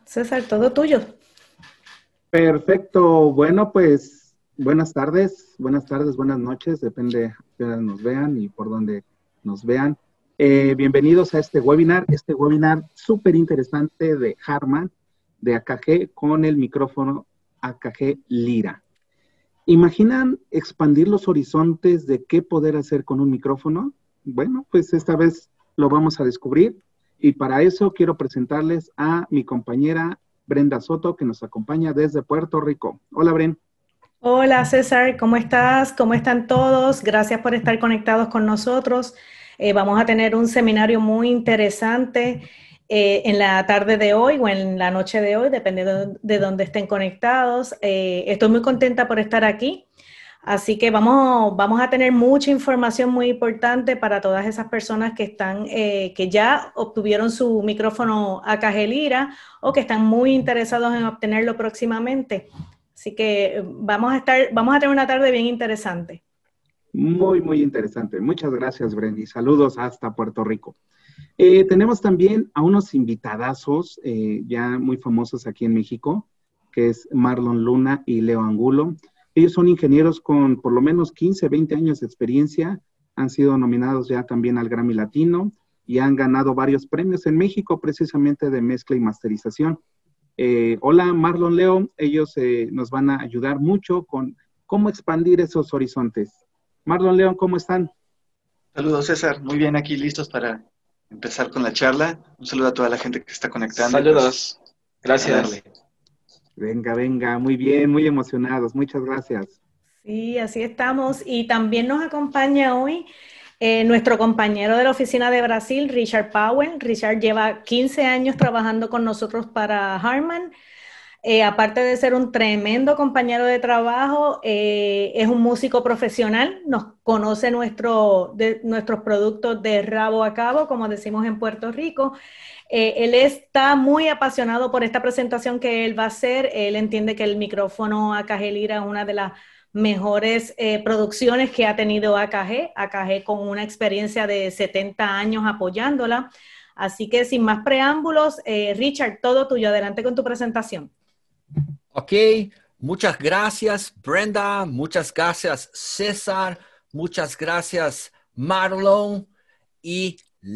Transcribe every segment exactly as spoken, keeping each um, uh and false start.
César, todo tuyo. Perfecto. Bueno, pues buenas tardes, buenas tardes, buenas noches, depende de qué hora nos vean y por dónde nos vean. Eh, bienvenidos a este webinar, este webinar súper interesante de Harman, de A K G, con el micrófono A K G Lyra. ¿Imaginan expandir los horizontes de qué poder hacer con un micrófono? Bueno, pues esta vez lo vamos a descubrir y para eso quiero presentarles a mi compañera Brenda Soto, que nos acompaña desde Puerto Rico. Hola, Bren. Hola César, ¿cómo estás? ¿Cómo están todos? Gracias por estar conectados con nosotros. Eh, vamos a tener un seminario muy interesante eh, en la tarde de hoy o en la noche de hoy, dependiendo de dónde estén conectados. Eh, estoy muy contenta por estar aquí. Así que vamos, vamos a tener mucha información muy importante para todas esas personas que están, eh, que ya obtuvieron su micrófono A K G Lyra o que están muy interesados en obtenerlo próximamente. Así que eh, vamos a estar, vamos a tener una tarde bien interesante. Muy, muy interesante. Muchas gracias, Bren, y saludos hasta Puerto Rico. Eh, tenemos también a unos invitadazos eh, ya muy famosos aquí en México, que es Marlon Luna y Leo Angulo. Ellos son ingenieros con por lo menos quince, veinte años de experiencia, han sido nominados ya también al Grammy Latino y han ganado varios premios en México precisamente de mezcla y masterización. Eh, hola Marlon, Leo, ellos eh, nos van a ayudar mucho con cómo expandir esos horizontes. Marlon, Leo, ¿cómo están? Saludos, César. Muy bien, aquí listos para empezar con la charla. Un saludo a toda la gente que está conectando. Saludos. Pues, Gracias. Venga, venga, muy bien, muy emocionados. Muchas gracias. Sí, así estamos. Y también nos acompaña hoy eh, nuestro compañero de la oficina de Brasil, Richard Powell. Richard lleva quince años trabajando con nosotros para Harman. Eh, aparte de ser un tremendo compañero de trabajo, eh, es un músico profesional, nos conoce nuestro, de, nuestros productos de rabo a cabo, como decimos en Puerto Rico. Eh, él está muy apasionado por esta presentación que él va a hacer. Él entiende que el micrófono A K G Lyra es una de las mejores eh, producciones que ha tenido A K G, A K G con una experiencia de setenta años apoyándola. Así que sin más preámbulos, eh, Richard, todo tuyo, adelante con tu presentación. Ok, muchas gracias Brenda, muchas gracias César, muchas gracias Marlon y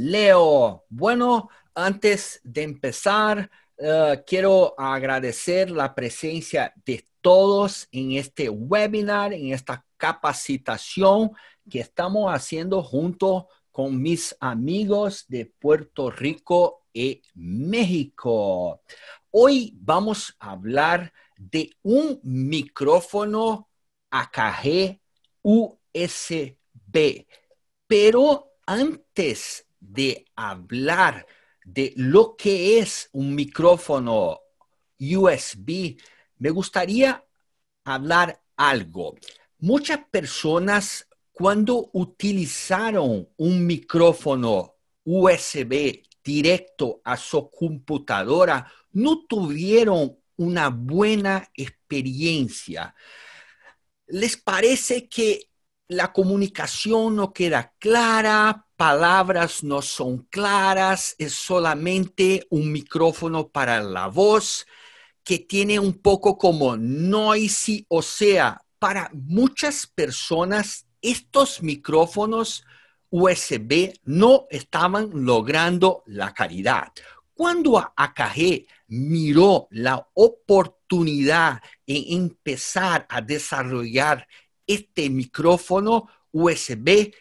Leo. Bueno, antes de empezar, uh, quiero agradecer la presencia de todos en este webinar, en esta capacitación que estamos haciendo junto con mis amigos de Puerto Rico y México. Hoy vamos a hablar de un micrófono A K G U S B. Pero antes de hablar de lo que es un micrófono U S B, me gustaría hablar algo. Muchas personas cuando utilizaron un micrófono U S B directo a su computadora, no tuvieron una buena experiencia. ¿Les parece que la comunicación no queda clara, palabras no son claras, es solamente un micrófono para la voz que tiene un poco como noisy? O sea, para muchas personas estos micrófonos U S B no estaban logrando la calidad. Cuando A K G miró la oportunidad en empezar a desarrollar este micrófono U S B,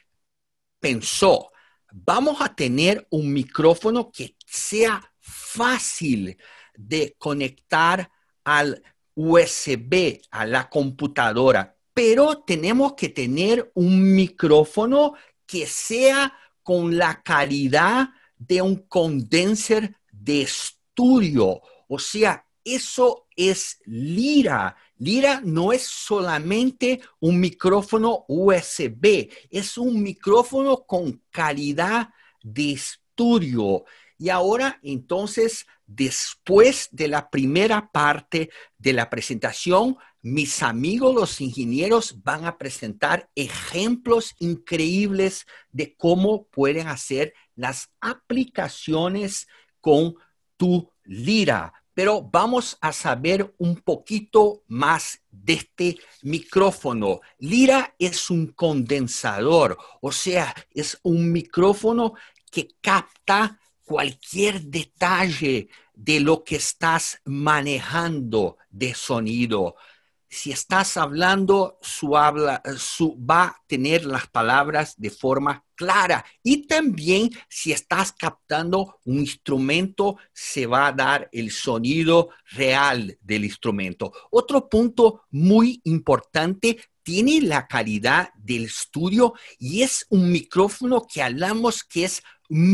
pensó, vamos a tener un micrófono que sea fácil de conectar al U S B, a la computadora, pero tenemos que tener un micrófono que sea con la calidad de un condenser de estudio. O sea, eso es Lyra. Lyra no es solamente un micrófono U S B, es un micrófono con calidad de estudio. Y ahora, entonces, después de la primera parte de la presentación, mis amigos los ingenieros van a presentar ejemplos increíbles de cómo pueden hacer las aplicaciones con tu Lyra. pero vamos a saber un poquito más de este micrófono. Lyra es un condensador, o sea, es un micrófono que capta cualquier detalle de lo que estás manejando de sonido. Si estás hablando, su habla su, va a tener las palabras de forma clara. Y también si estás captando un instrumento, se va a dar el sonido real del instrumento. Otro punto muy importante, tiene la calidad del estudio y es un micrófono que hablamos que es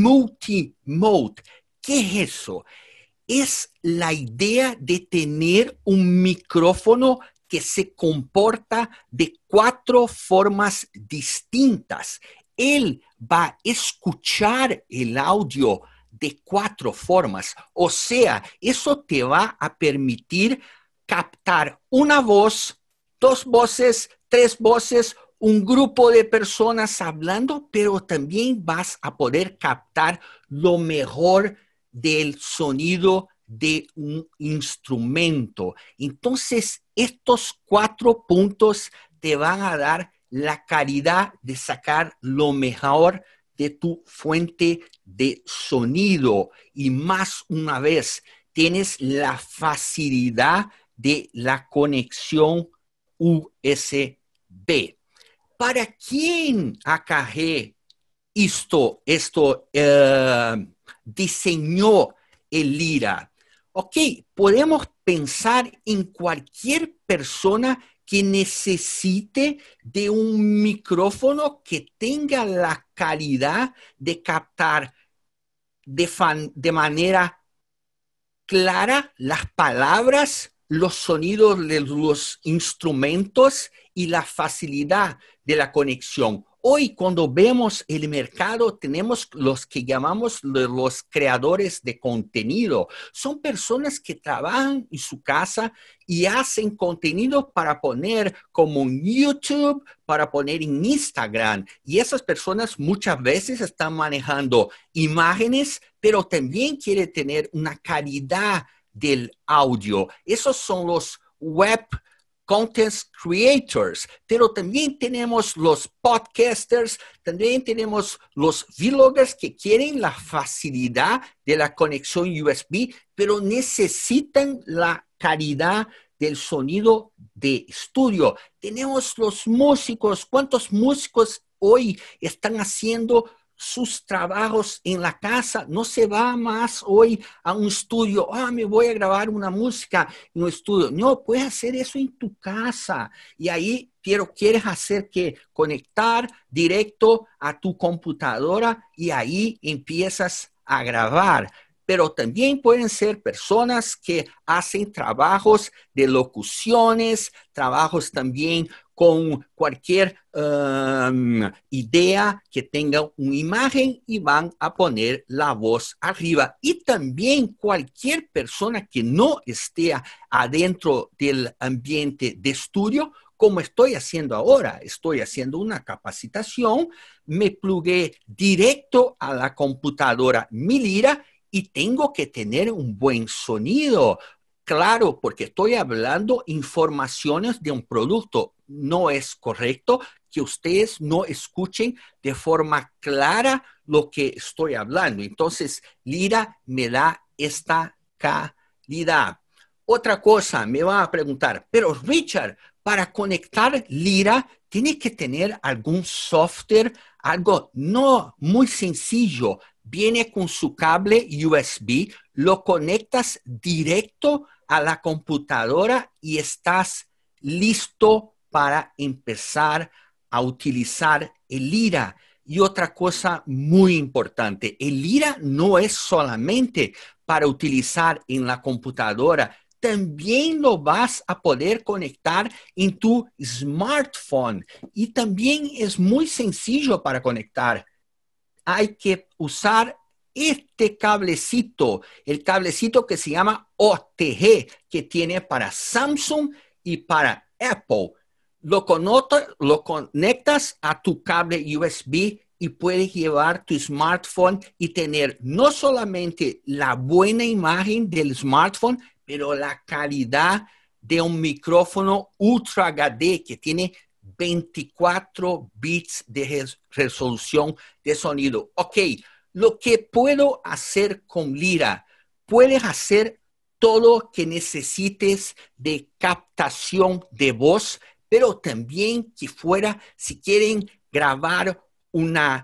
multimode. ¿Qué es eso? Es la idea de tener un micrófono que se comporta de cuatro formas distintas. Él va a escuchar el audio de cuatro formas. O sea, eso te va a permitir captar una voz, dos voces, tres voces, un grupo de personas hablando, pero también vas a poder captar lo mejor del sonido de un instrumento. Entonces, estos cuatro puntos te van a dar la calidad de sacar lo mejor de tu fuente de sonido. Y más una vez, tienes la facilidad de la conexión U S B. ¿Para quién acarré esto, esto uh, diseñó el Lyra? Ok, podemos pensar en cualquier persona que necesite de un micrófono que tenga la calidad de captar de, fan, de manera clara las palabras, los sonidos de los instrumentos y la facilidad de la conexión. Hoy, cuando vemos el mercado, tenemos los que llamamos los creadores de contenido. Son personas que trabajan en su casa y hacen contenido para poner como en YouTube, para poner en Instagram. Y esas personas muchas veces están manejando imágenes, pero también quieren tener una calidad del audio. Esos son los web content creators, pero también tenemos los podcasters, también tenemos los vloggers que quieren la facilidad de la conexión U S B, pero necesitan la calidad del sonido de estudio. Tenemos los músicos. ¿Cuántos músicos hoy están haciendo sus trabajos en la casa? No se va más hoy a un estudio. Ah, me voy a grabar una música en un estudio. No, puedes hacer eso en tu casa. Y ahí quiero, quieres hacer que conectar directo a tu computadora y ahí empiezas a grabar. Pero también pueden ser personas que hacen trabajos de locuciones, trabajos también con cualquier um, idea que tenga una imagen y van a poner la voz arriba. Y también cualquier persona que no esté adentro del ambiente de estudio, como estoy haciendo ahora, estoy haciendo una capacitación, me plugué directo a la computadora mi Lyra y tengo que tener un buen sonido. Claro, porque estoy hablando informaciones de un producto. No es correcto que ustedes no escuchen de forma clara lo que estoy hablando. Entonces, Lyra me da esta calidad. Otra cosa, me van a preguntar, pero Richard, para conectar Lyra, ¿tiene que tener algún software? Algo no muy sencillo. Viene con su cable U S B, lo conectas directo a la computadora y estás listo para empezar a utilizar el Lyra. Y otra cosa muy importante, el Lyra no es solamente para utilizar en la computadora, también lo vas a poder conectar en tu smartphone. Y también es muy sencillo para conectar. Hay que usar este cablecito, el cablecito que se llama O T G, que tiene para Samsung y para Apple. Lo, conota, lo conectas a tu cable U S B y puedes llevar tu smartphone y tener no solamente la buena imagen del smartphone, pero la calidad de un micrófono Ultra H D que tiene veinticuatro bits de resolución de sonido. Ok, lo que puedo hacer con Lyra, puedes hacer todo lo que necesites de captación de voz, pero también que fuera, si quieren grabar una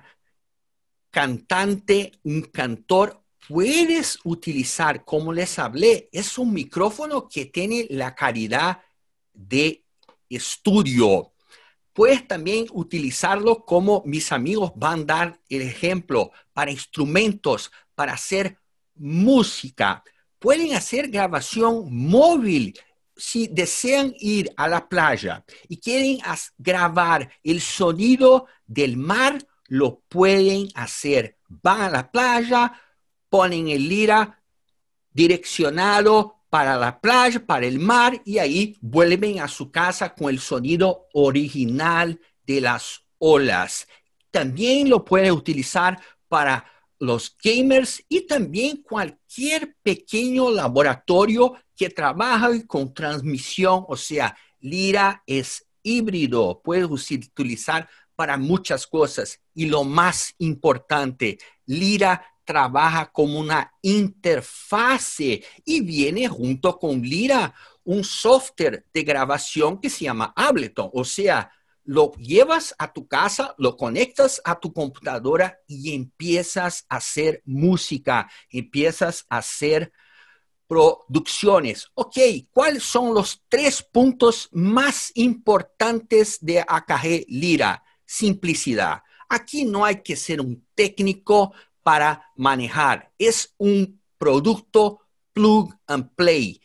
cantante, un cantor, puedes utilizar, como les hablé, es un micrófono que tiene la calidad de estudio. Puedes también utilizarlo como mis amigos van a dar el ejemplo para instrumentos, para hacer música. Pueden hacer grabación móvil. Si desean ir a la playa y quieren grabar el sonido del mar, lo pueden hacer. Van a la playa, ponen el Lyra direccionado para la playa, para el mar, y ahí vuelven a su casa con el sonido original de las olas. También lo pueden utilizar para los gamers y también cualquier pequeño laboratorio que trabaja con transmisión. O sea, Lyra es híbrido, puedes utilizar para muchas cosas. Y lo más importante, Lyra trabaja como una interfase y viene junto con Lyra un software de grabación que se llama Ableton. O sea, lo llevas a tu casa, lo conectas a tu computadora y empiezas a hacer música, empiezas a hacer producciones. Ok, ¿cuáles son los tres puntos más importantes de A K G Lyra? Simplicidad. Aquí no hay que ser un técnico para manejar. Es un producto plug and play.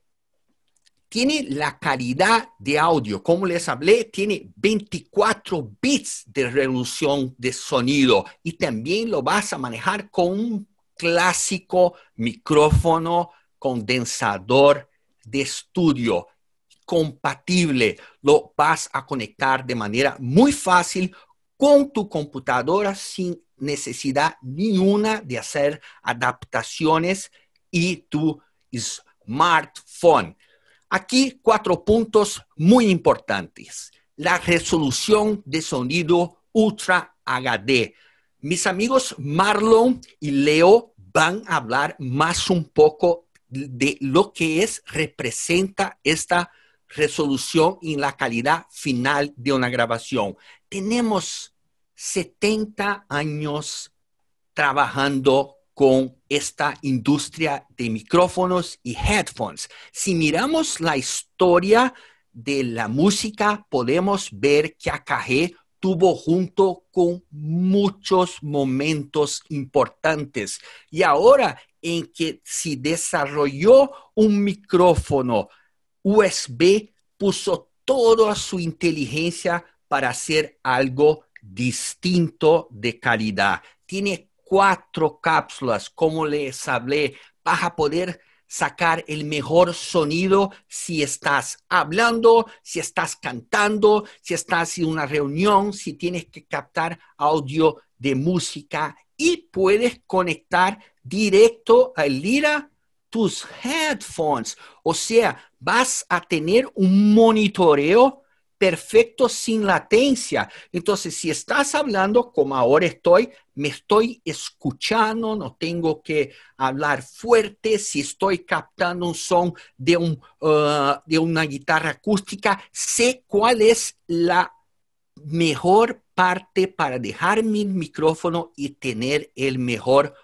Tiene la calidad de audio, como les hablé, tiene veinticuatro bits de resolución de sonido y también lo vas a manejar con un clásico micrófono condensador de estudio compatible. Lo vas a conectar de manera muy fácil con tu computadora sin necesidad ninguna de hacer adaptaciones y tu smartphone. Aquí cuatro puntos muy importantes. La resolución de sonido Ultra H D. Mis amigos Marlon y Leo van a hablar más un poco de lo que es, representa esta resolución y la calidad final de una grabación. Tenemos setenta años trabajando con esta industria de micrófonos y headphones. Si miramos la historia de la música, podemos ver que A K G tuvo junto con muchos momentos importantes. Y ahora en que se desarrolló un micrófono U S B, puso toda su inteligencia para hacer algo distinto de calidad. Tiene cuatro cápsulas, como les hablé, vas a poder sacar el mejor sonido si estás hablando, si estás cantando, si estás en una reunión, si tienes que captar audio de música y puedes conectar directo al Lyra tus headphones. O sea, vas a tener un monitoreo perfecto sin latencia. Entonces, si estás hablando como ahora estoy, me estoy escuchando, no tengo que hablar fuerte. Si estoy captando un son de, un, uh, de una guitarra acústica, sé cuál es la mejor parte para dejar mi micrófono y tener el mejor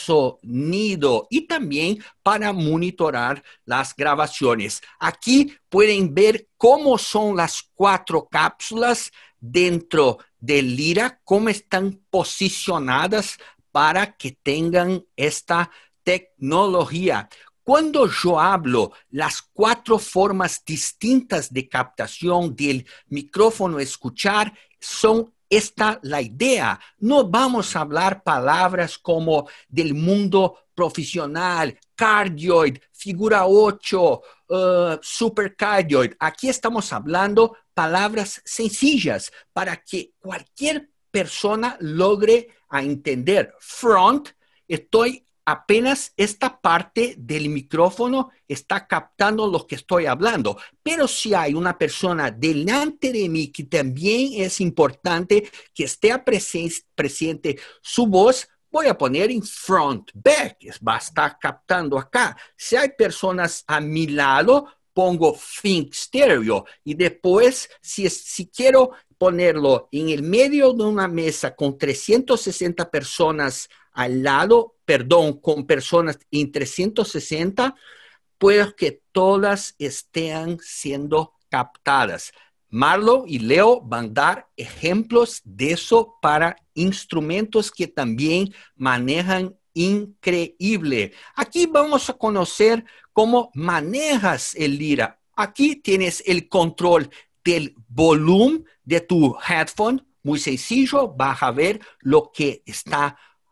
sonido y también para monitorar las grabaciones. Aquí pueden ver cómo son las cuatro cápsulas dentro del Lyra, cómo están posicionadas para que tengan esta tecnología. Cuando yo hablo las cuatro formas distintas de captación del micrófono escuchar, son esta la idea. No vamos a hablar palabras como del mundo profesional, cardioid, figura ocho, uh, supercardioid. Aquí estamos hablando palabras sencillas para que cualquier persona logre a entender. Front, estoy apenas esta parte del micrófono está captando lo que estoy hablando. Pero si hay una persona delante de mí que también es importante que esté presen- presente su voz, voy a poner en front back. Va a estar captando acá. Si hay personas a mi lado, pongo think stereo. Y después, si, si quiero ponerlo en el medio de una mesa con trescientas sesenta personas al lado, perdón, con personas en trescientos sesenta, puedo que todas estén siendo captadas. Marlo y Leo van a dar ejemplos de eso para instrumentos que también manejan increíble. Aquí vamos a conocer cómo manejas el Lyra. Aquí tienes el control del volumen de tu headphone. Muy sencillo, vas a ver lo que está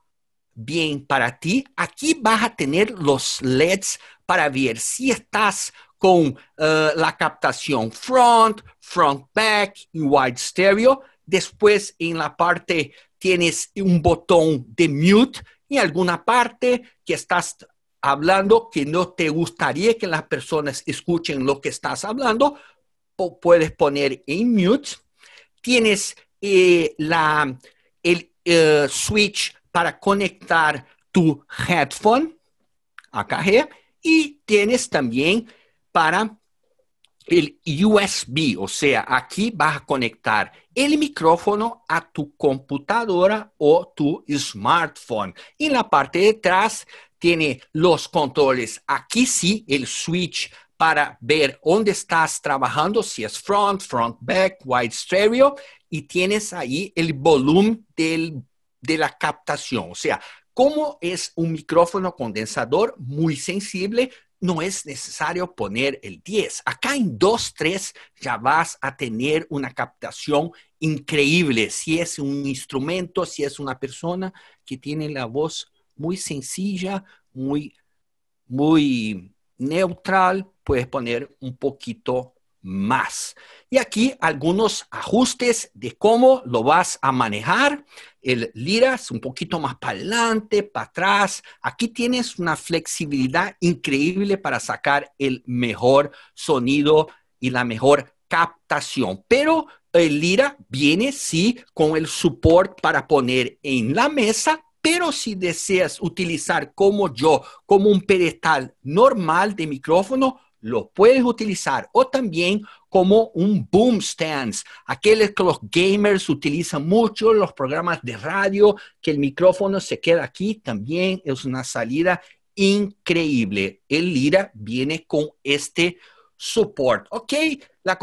bien para ti. Aquí vas a tener los L E Ds para ver si estás con uh, la captación front, front back y wide stereo. Después en la parte tienes un botón de mute y alguna parte que estás hablando que no te gustaría que las personas escuchen lo que estás hablando, puedes poner en mute. Tienes eh, la, el uh, switch para conectar tu headphone A K G y tienes también para el U S B, o sea, aquí vas a conectar el micrófono a tu computadora o tu smartphone. Y en la parte de atrás tiene los controles. Aquí sí, el switch para ver dónde estás trabajando, si es front, front back, wide stereo, y tienes ahí el volumen del, de la captación. O sea, como es un micrófono condensador muy sensible, no es necesario poner el diez. Acá en dos, tres ya vas a tener una captación increíble. Si es un instrumento, si es una persona que tiene la voz muy sencilla, muy, muy neutral, puedes poner un poquito más. Y aquí algunos ajustes de cómo lo vas a manejar. El Lyra es un poquito más para adelante, para atrás. Aquí tienes una flexibilidad increíble para sacar el mejor sonido y la mejor captación. Pero el Lyra viene sí con el support para poner en la mesa. Pero si deseas utilizar como yo, como un pedestal normal de micrófono, lo puedes utilizar, o también como un boom stand. Aquellos que los gamers utilizan mucho, los programas de radio, que el micrófono se queda aquí, también es una salida increíble. El Lyra viene con este support. Ok, la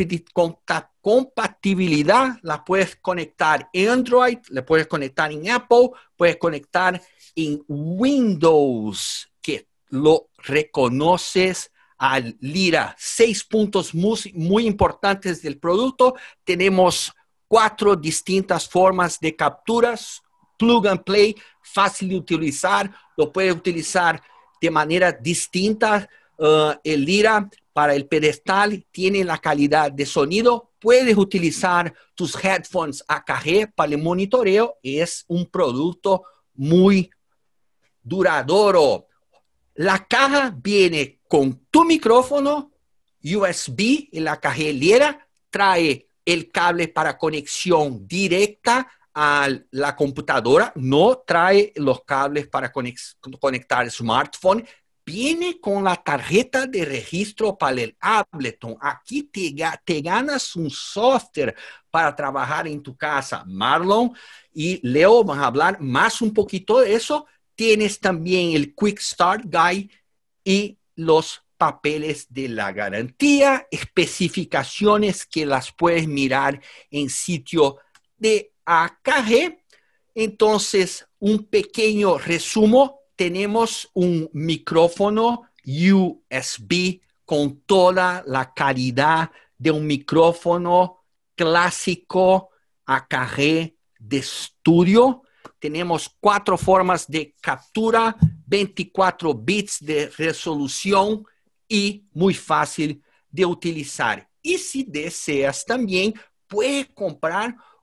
compatibilidad la puedes conectar en Android, la puedes conectar en Apple, puedes conectar en Windows, que lo reconoces al Lyra. Seis puntos muy, muy importantes del producto. Tenemos cuatro distintas formas de capturas. Plug and play, fácil de utilizar. Lo puedes utilizar de manera distinta. Uh, el Lyra para el pedestal tiene la calidad de sonido. Puedes utilizar tus headphones A K G para el monitoreo. Es un producto muy duradero. La caja viene con tu micrófono, U S B, el A K G Lyra, trae el cable para conexión directa a la computadora, no trae los cables para conectar el smartphone, viene con la tarjeta de registro para el Ableton. Aquí te, te ganas un software para trabajar en tu casa. Marlon y Leo van a hablar más un poquito de eso. Tienes también el Quick Start Guide y los papeles de la garantía, especificaciones que las puedes mirar en sitio de A K G. Entonces, un pequeño resumen. Tenemos un micrófono U S B con toda la calidad de un micrófono clásico A K G de estudio. Tenemos cuatro formas de captura, veinticuatro bits de resolución y muy fácil de utilizar. Y si deseas también, puedes comprar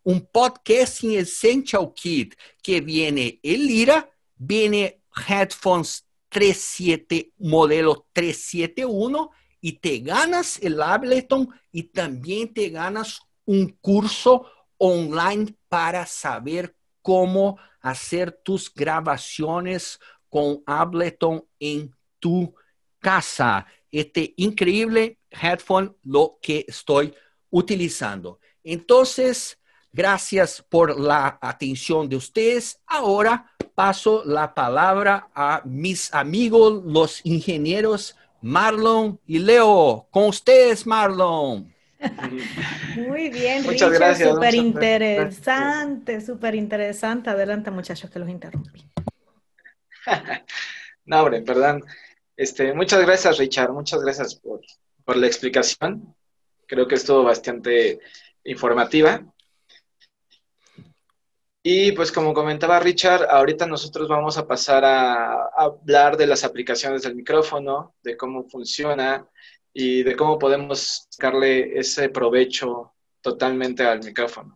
un Podcasting Essential Kit que viene el Lyra, viene headphones treinta y siete, modelo trescientos setenta y uno, y te ganas el Ableton y también te ganas un curso online para saber cómo hacer tus grabaciones con Ableton en tu casa. Este increíble headphone lo que estoy utilizando. Entonces, gracias por la atención de ustedes. Ahora paso la palabra a mis amigos, los ingenieros Marlon y Leo. Con ustedes, Marlon. Muy bien, Muchas Richard, gracias, súper muchas interesante, súper interesante. Adelante, muchachos, que los interrumpí. No, hombre, perdón. Este, muchas gracias, Richard. Muchas gracias por, por la explicación. Creo que estuvo bastante informativa. Y pues como comentaba Richard, ahorita nosotros vamos a pasar a, a hablar de las aplicaciones del micrófono, de cómo funciona y de cómo podemos sacarle ese provecho totalmente al micrófono.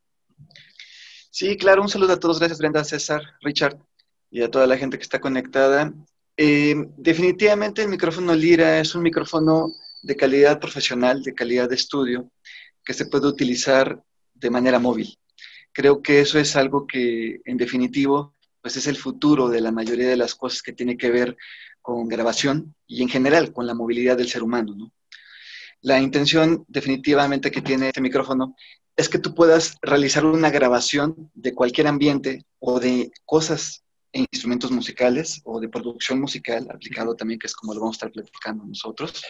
Sí, claro, un saludo a todos. Gracias, Brenda, César, Richard y a toda la gente que está conectada. Eh, definitivamente el micrófono Lyra es un micrófono de calidad profesional, de calidad de estudio, que se puede utilizar de manera móvil. Creo que eso es algo que, en definitivo, pues es el futuro de la mayoría de las cosas que tiene que ver con grabación y en general con la movilidad del ser humano, ¿no? La intención definitivamente que tiene este micrófono es que tú puedas realizar una grabación de cualquier ambiente o de cosas e instrumentos musicales o de producción musical aplicado también, que es como lo vamos a estar platicando nosotros,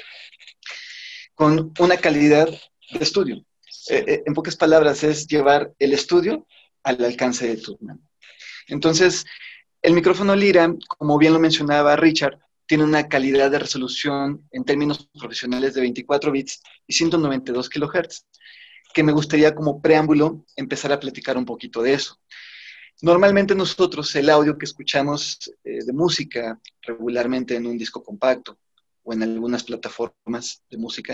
con una calidad de estudio. Eh, eh, en pocas palabras, es llevar el estudio al alcance de tu mano. Entonces, el micrófono Lyra, como bien lo mencionaba Richard, tiene una calidad de resolución en términos profesionales de veinticuatro bits y ciento noventa y dos kilohertz, que me gustaría como preámbulo empezar a platicar un poquito de eso. Normalmente nosotros el audio que escuchamos eh, de música regularmente en un disco compacto o en algunas plataformas de música,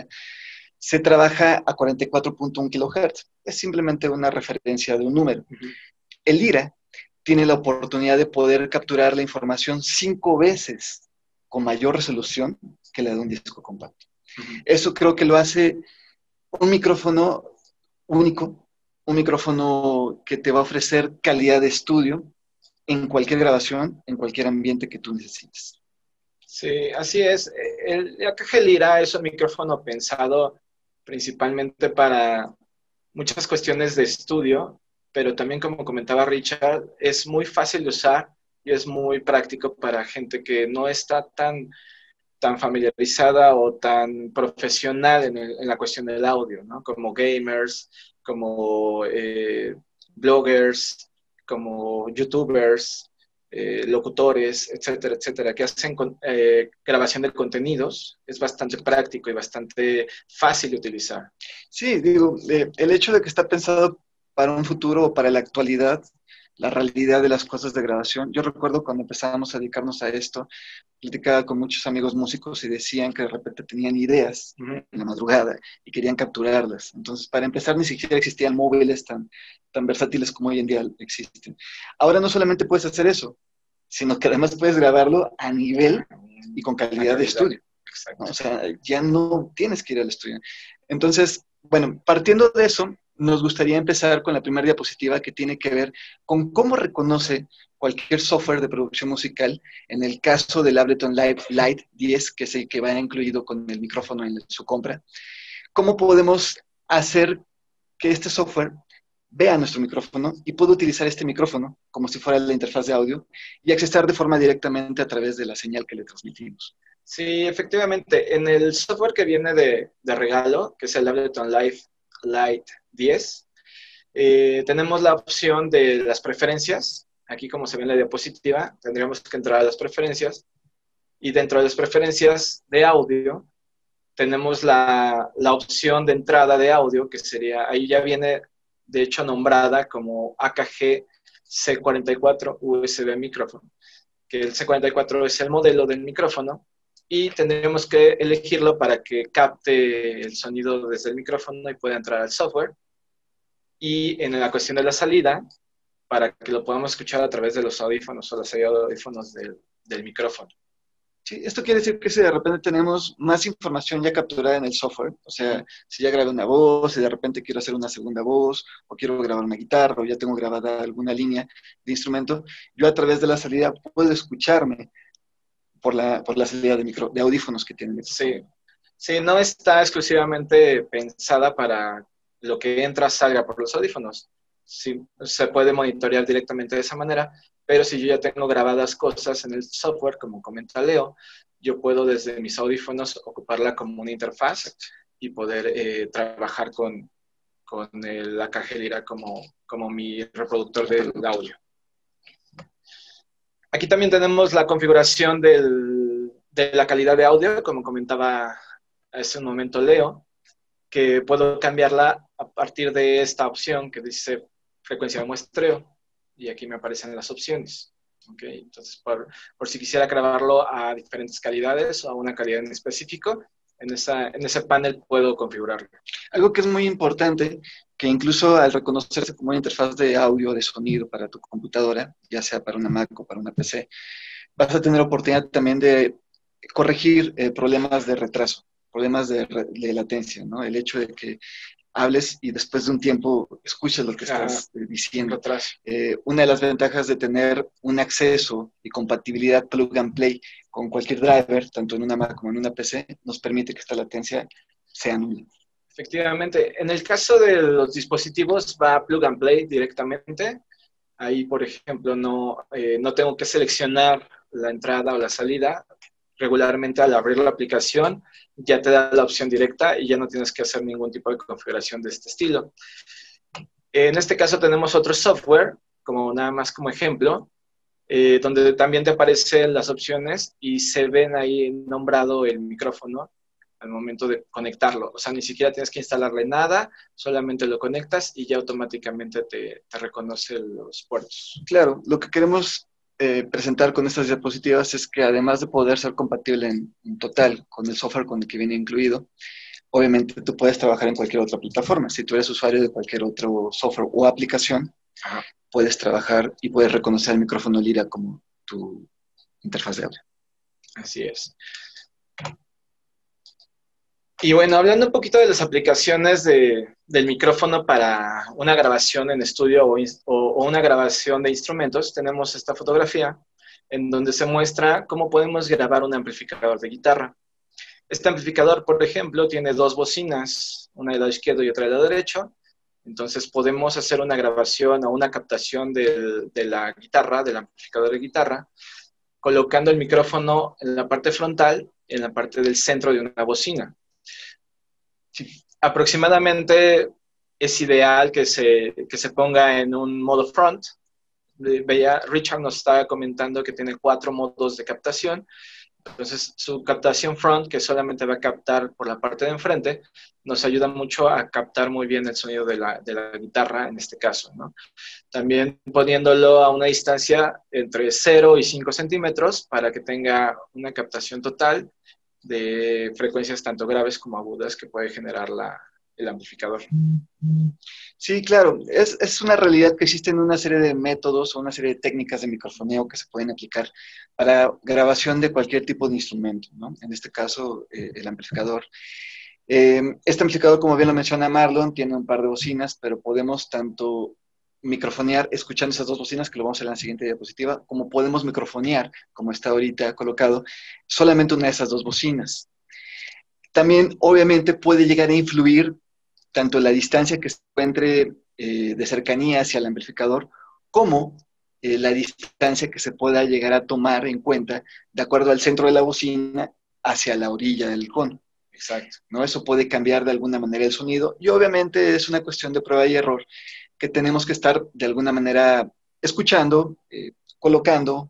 se trabaja a cuarenta y cuatro punto uno kilohertz. Es simplemente una referencia de un número. Uh-huh. El Lyra tiene la oportunidad de poder capturar la información cinco veces con mayor resolución que la de un disco compacto. Uh-huh. Eso creo que lo hace un micrófono único, un micrófono que te va a ofrecer calidad de estudio en cualquier grabación, en cualquier ambiente que tú necesites. Sí, así es. El A K G Lyra es un micrófono pensado principalmente para muchas cuestiones de estudio, pero también, como comentaba Richard, es muy fácil de usar y es muy práctico para gente que no está tan, tan familiarizada o tan profesional en, el, en la cuestión del audio, ¿no? Como gamers, como eh, bloggers, como youtubers, eh, locutores, etcétera, etcétera, que hacen con, eh, grabación de contenidos. Es bastante práctico y bastante fácil de utilizar. Sí, digo, eh, el hecho de que está pensado para un futuro o para la actualidad, la realidad de las cosas de grabación. Yo recuerdo cuando empezábamos a dedicarnos a esto, platicaba con muchos amigos músicos y decían que de repente tenían ideas uh-huh. en la madrugada y querían capturarlas. Entonces, para empezar, ni siquiera existían móviles tan, tan versátiles como hoy en día existen. Ahora no solamente puedes hacer eso, sino que además puedes grabarlo a nivel y con calidad, calidad. de estudio. ¿No? O sea, ya no tienes que ir al estudio. Entonces, bueno, partiendo de eso, nos gustaría empezar con la primera diapositiva que tiene que ver con cómo reconoce cualquier software de producción musical, en el caso del Ableton Live Lite diez, que es el que va incluido con el micrófono en su compra, cómo podemos hacer que este software vea nuestro micrófono y pueda utilizar este micrófono como si fuera la interfaz de audio y accesar de forma directamente a través de la señal que le transmitimos. Sí, efectivamente, en el software que viene de, de regalo, que es el Ableton Live Lite diez, eh, tenemos la opción de las preferencias. Aquí, como se ve en la diapositiva, tendríamos que entrar a las preferencias y dentro de las preferencias de audio tenemos la, la opción de entrada de audio, que sería, ahí ya viene de hecho nombrada como A K G C cuarenta y cuatro U S B micrófono, que el C cuarenta y cuatro es el modelo del micrófono y tendríamos que elegirlo para que capte el sonido desde el micrófono y pueda entrar al software. y en la cuestión de la salida, para que lo podamos escuchar a través de los audífonos o la salida de audífonos del, del micrófono. Sí, esto quiere decir que si de repente tenemos más información ya capturada en el software, o sea, si ya grabé una voz y de repente quiero hacer una segunda voz, o quiero grabar una guitarra, o ya tengo grabada alguna línea de instrumento, yo a través de la salida puedo escucharme por la, por la salida de, micro, de audífonos que tiene. Sí. Sí, no está exclusivamente pensada para lo que entra, salga por los audífonos. Sí, se puede monitorear directamente de esa manera, pero si yo ya tengo grabadas cosas en el software, como comenta Leo, yo puedo desde mis audífonos ocuparla como una interfaz y poder eh, trabajar con, con el A K G Lira como, como mi reproductor del audio. Aquí también tenemos la configuración del, de la calidad de audio, como comentaba hace un momento Leo, que puedo cambiarla a partir de esta opción que dice frecuencia de muestreo, y aquí me aparecen las opciones. ¿Okay? Entonces, por, por si quisiera grabarlo a diferentes calidades o a una calidad en específico, en, esa, en ese panel puedo configurarlo. Algo que es muy importante, que incluso al reconocerse como una interfaz de audio, de sonido para tu computadora, ya sea para una Mac o para una P C, vas a tener oportunidad también de corregir eh, problemas de retraso, problemas de, de latencia, ¿no? El hecho de que hables y después de un tiempo escuches lo que estás ah, diciendo. Eh, una de las ventajas de tener un acceso y compatibilidad plug and play con cualquier driver, tanto en una Mac como en una P C, nos permite que esta latencia sea nula. Efectivamente. En el caso de los dispositivos va plug and play directamente. Ahí, por ejemplo, no, eh, no tengo que seleccionar la entrada o la salida. Regularmente al abrir la aplicación ya te da la opción directa y ya no tienes que hacer ningún tipo de configuración de este estilo. En este caso tenemos otro software, como nada más como ejemplo, eh, donde también te aparecen las opciones y se ven ahí nombrado el micrófono al momento de conectarlo. O sea, ni siquiera tienes que instalarle nada, solamente lo conectas y ya automáticamente te, te reconoce los puertos. Claro, lo que queremos Eh, presentar con estas diapositivas es que además de poder ser compatible en, en total con el software con el que viene incluido, obviamente tú puedes trabajar en cualquier otra plataforma. Si tú eres usuario de cualquier otro software o aplicación, Ajá. puedes trabajar y puedes reconocer el micrófono Lira como tu interfaz de audio. Así es. Y bueno, hablando un poquito de las aplicaciones de, del micrófono para una grabación en estudio o, o, o una grabación de instrumentos, tenemos esta fotografía en donde se muestra cómo podemos grabar un amplificador de guitarra. Este amplificador, por ejemplo, tiene dos bocinas, una del lado izquierdo y otra del lado derecho. Entonces podemos hacer una grabación o una captación de, de la guitarra, del amplificador de guitarra, colocando el micrófono en la parte frontal, en la parte del centro de una bocina. Sí, aproximadamente es ideal que se, que se ponga en un modo front. Veía, Richard nos estaba comentando que tiene cuatro modos de captación. Entonces, su captación front, que solamente va a captar por la parte de enfrente, nos ayuda mucho a captar muy bien el sonido de la, de la guitarra en este caso, ¿no? También poniéndolo a una distancia entre cero y cinco centímetros para que tenga una captación total de frecuencias tanto graves como agudas que puede generar la, el amplificador. Sí, claro, es, es una realidad que existen una serie de métodos o una serie de técnicas de microfoneo que se pueden aplicar para grabación de cualquier tipo de instrumento, ¿no? En este caso, eh, el amplificador. Eh, este amplificador, como bien lo menciona Marlon, tiene un par de bocinas, pero podemos tanto microfonear escuchando esas dos bocinas, que lo vamos a ver en la siguiente diapositiva, como podemos microfonear, como está ahorita colocado, solamente una de esas dos bocinas. También, obviamente, puede llegar a influir tanto la distancia que se encuentre eh, de cercanía hacia el amplificador, como eh, la distancia que se pueda llegar a tomar en cuenta de acuerdo al centro de la bocina hacia la orilla del cono. Exacto. ¿No? Eso puede cambiar de alguna manera el sonido y obviamente es una cuestión de prueba y error que tenemos que estar de alguna manera escuchando, eh, colocando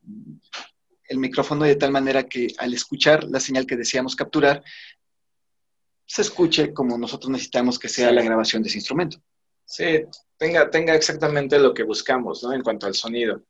el micrófono de tal manera que al escuchar la señal que deseamos capturar, se escuche como nosotros necesitamos que sea sí. la grabación de ese instrumento. Sí, tenga, tenga exactamente lo que buscamos, ¿no? En cuanto al sonido.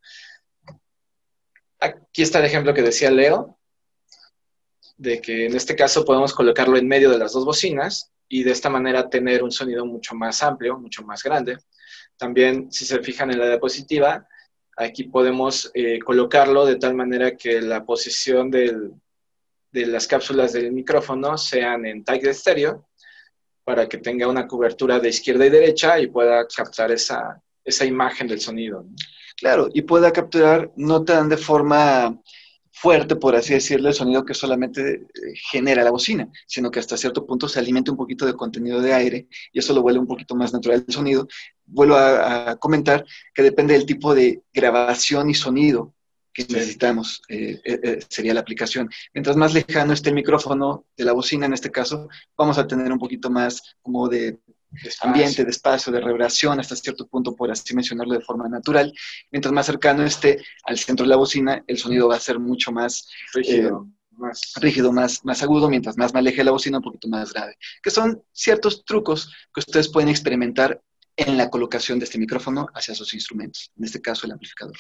Aquí está el ejemplo que decía Leo, de que en este caso podemos colocarlo en medio de las dos bocinas y de esta manera tener un sonido mucho más amplio, mucho más grande. También, si se fijan en la diapositiva, aquí podemos eh, colocarlo de tal manera que la posición del, de las cápsulas del micrófono sean en tag de estéreo, para que tenga una cobertura de izquierda y derecha y pueda captar esa, esa imagen del sonido, ¿no? Claro, y pueda capturar no tan de forma fuerte, por así decirlo, el sonido que solamente genera la bocina, sino que hasta cierto punto se alimenta un poquito de contenido de aire y eso lo vuelve un poquito más natural el sonido. Vuelvo a, a comentar que depende del tipo de grabación y sonido que sí necesitamos, eh, eh, sería la aplicación. Mientras más lejano esté el micrófono de la bocina, en este caso, vamos a tener un poquito más como de Despacio. ambiente, de espacio, de reverberación, hasta cierto punto, por así mencionarlo de forma natural. Mientras más cercano esté al centro de la bocina, el sonido va a ser mucho más rígido, eh, más, rígido, más, más agudo, mientras más me aleje la bocina, un poquito más grave. Que son ciertos trucos que ustedes pueden experimentar en la colocación de este micrófono hacia sus instrumentos, en este caso el amplificador.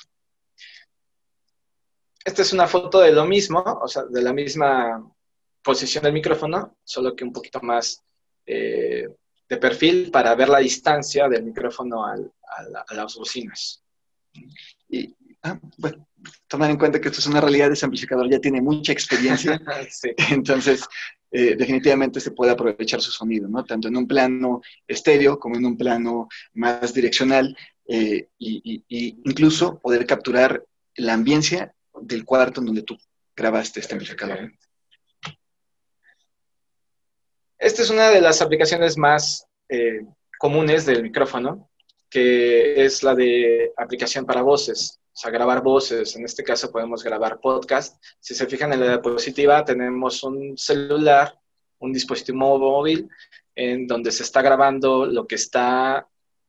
Esta es una foto de lo mismo, o sea, de la misma posición del micrófono, solo que un poquito más eh, de perfil para ver la distancia del micrófono al, a, la, a las bocinas. Y, ah, bueno, tomar en cuenta que esto es una realidad, ese amplificador ya tiene mucha experiencia, sí. Entonces eh, definitivamente se puede aprovechar su sonido, ¿no? Tanto en un plano estéreo como en un plano más direccional, eh, y, y, y incluso poder capturar la ambiència del cuarto en donde tú grabaste este amplificador. Esta es una de las aplicaciones más eh, comunes del micrófono, que es la de aplicación para voces, o sea, grabar voces. En este caso podemos grabar podcast. Si se fijan en la diapositiva, tenemos un celular, un dispositivo móvil, en donde se está grabando lo que está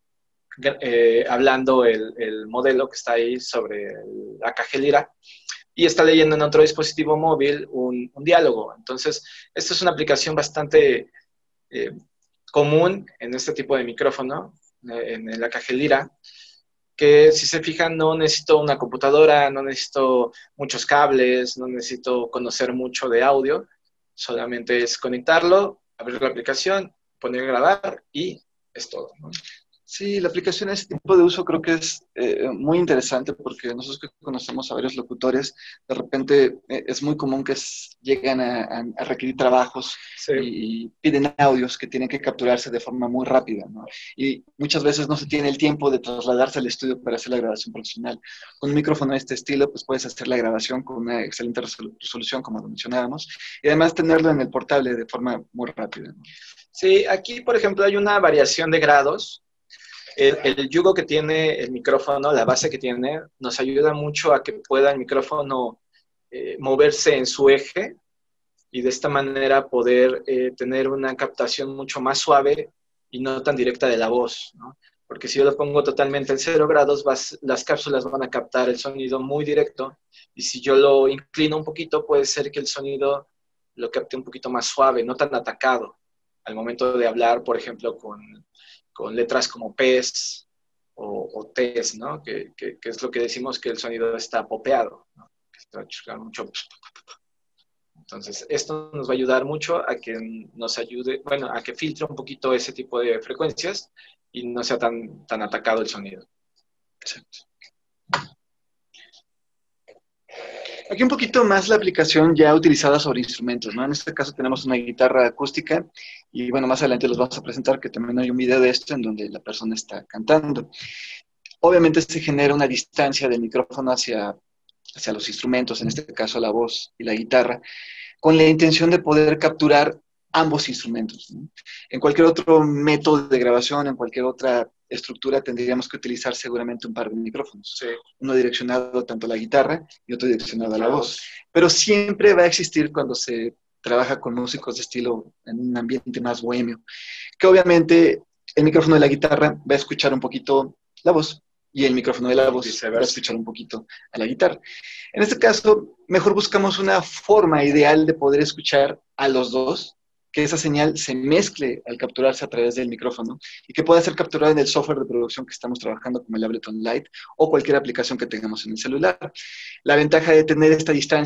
eh, hablando el, el modelo que está ahí sobre la caja Lira, y está leyendo en otro dispositivo móvil un, un diálogo. Entonces, esta es una aplicación bastante eh, común en este tipo de micrófono, eh, en la caja Lira, que si se fijan no necesito una computadora, no necesito muchos cables, no necesito conocer mucho de audio, solamente es conectarlo, abrir la aplicación, poner a grabar y es todo, ¿no? Sí, la aplicación de ese tipo de uso creo que es eh, muy interesante porque nosotros que conocemos a varios locutores, de repente eh, es muy común que es, lleguen a, a, a requerir trabajos, sí, y, y piden audios que tienen que capturarse de forma muy rápida, ¿no? Y muchas veces no se tiene el tiempo de trasladarse al estudio para hacer la grabación profesional. Con un micrófono de este estilo, pues puedes hacer la grabación con una excelente resolución, como lo mencionábamos, y además tenerlo en el portable de forma muy rápida, ¿no? Sí, aquí, por ejemplo, hay una variación de grados. El, el yugo que tiene el micrófono, la base que tiene, nos ayuda mucho a que pueda el micrófono eh, moverse en su eje y de esta manera poder eh, tener una captación mucho más suave y no tan directa de la voz, ¿no? Porque si yo lo pongo totalmente en cero grados, vas, las cápsulas van a captar el sonido muy directo, y si yo lo inclino un poquito, puede ser que el sonido lo capte un poquito más suave, no tan atacado, al momento de hablar, por ejemplo, con... con letras como P's o, o T's, ¿no? Que, que, que es lo que decimos que el sonido está popeado, ¿no? Que está mucho. Entonces, esto nos va a ayudar mucho a que nos ayude, bueno, a que filtre un poquito ese tipo de frecuencias y no sea tan, tan atacado el sonido. Exacto. Aquí un poquito más la aplicación ya utilizada sobre instrumentos, ¿no? En este caso tenemos una guitarra acústica y bueno, más adelante los vamos a presentar que también hay un video de esto en donde la persona está cantando. Obviamente se genera una distancia del micrófono hacia, hacia los instrumentos, en este caso la voz y la guitarra, con la intención de poder capturar ambos instrumentos, ¿no? En cualquier otro método de grabación, en cualquier otra estructura, tendríamos que utilizar seguramente un par de micrófonos. Sí. Uno direccionado tanto a la guitarra y otro direccionado a la voz. Pero siempre va a existir cuando se trabaja con músicos de estilo en un ambiente más bohemio, que obviamente el micrófono de la guitarra va a escuchar un poquito la voz y el micrófono de la voz va a escuchar un poquito a la guitarra. En este caso, mejor buscamos una forma ideal de poder escuchar a los dos, que esa señal se mezcle al capturarse a través del micrófono y que pueda ser capturada en el software de producción que estamos trabajando, como el Ableton Lite o cualquier aplicación que tengamos en el celular. La ventaja de tener esta distancia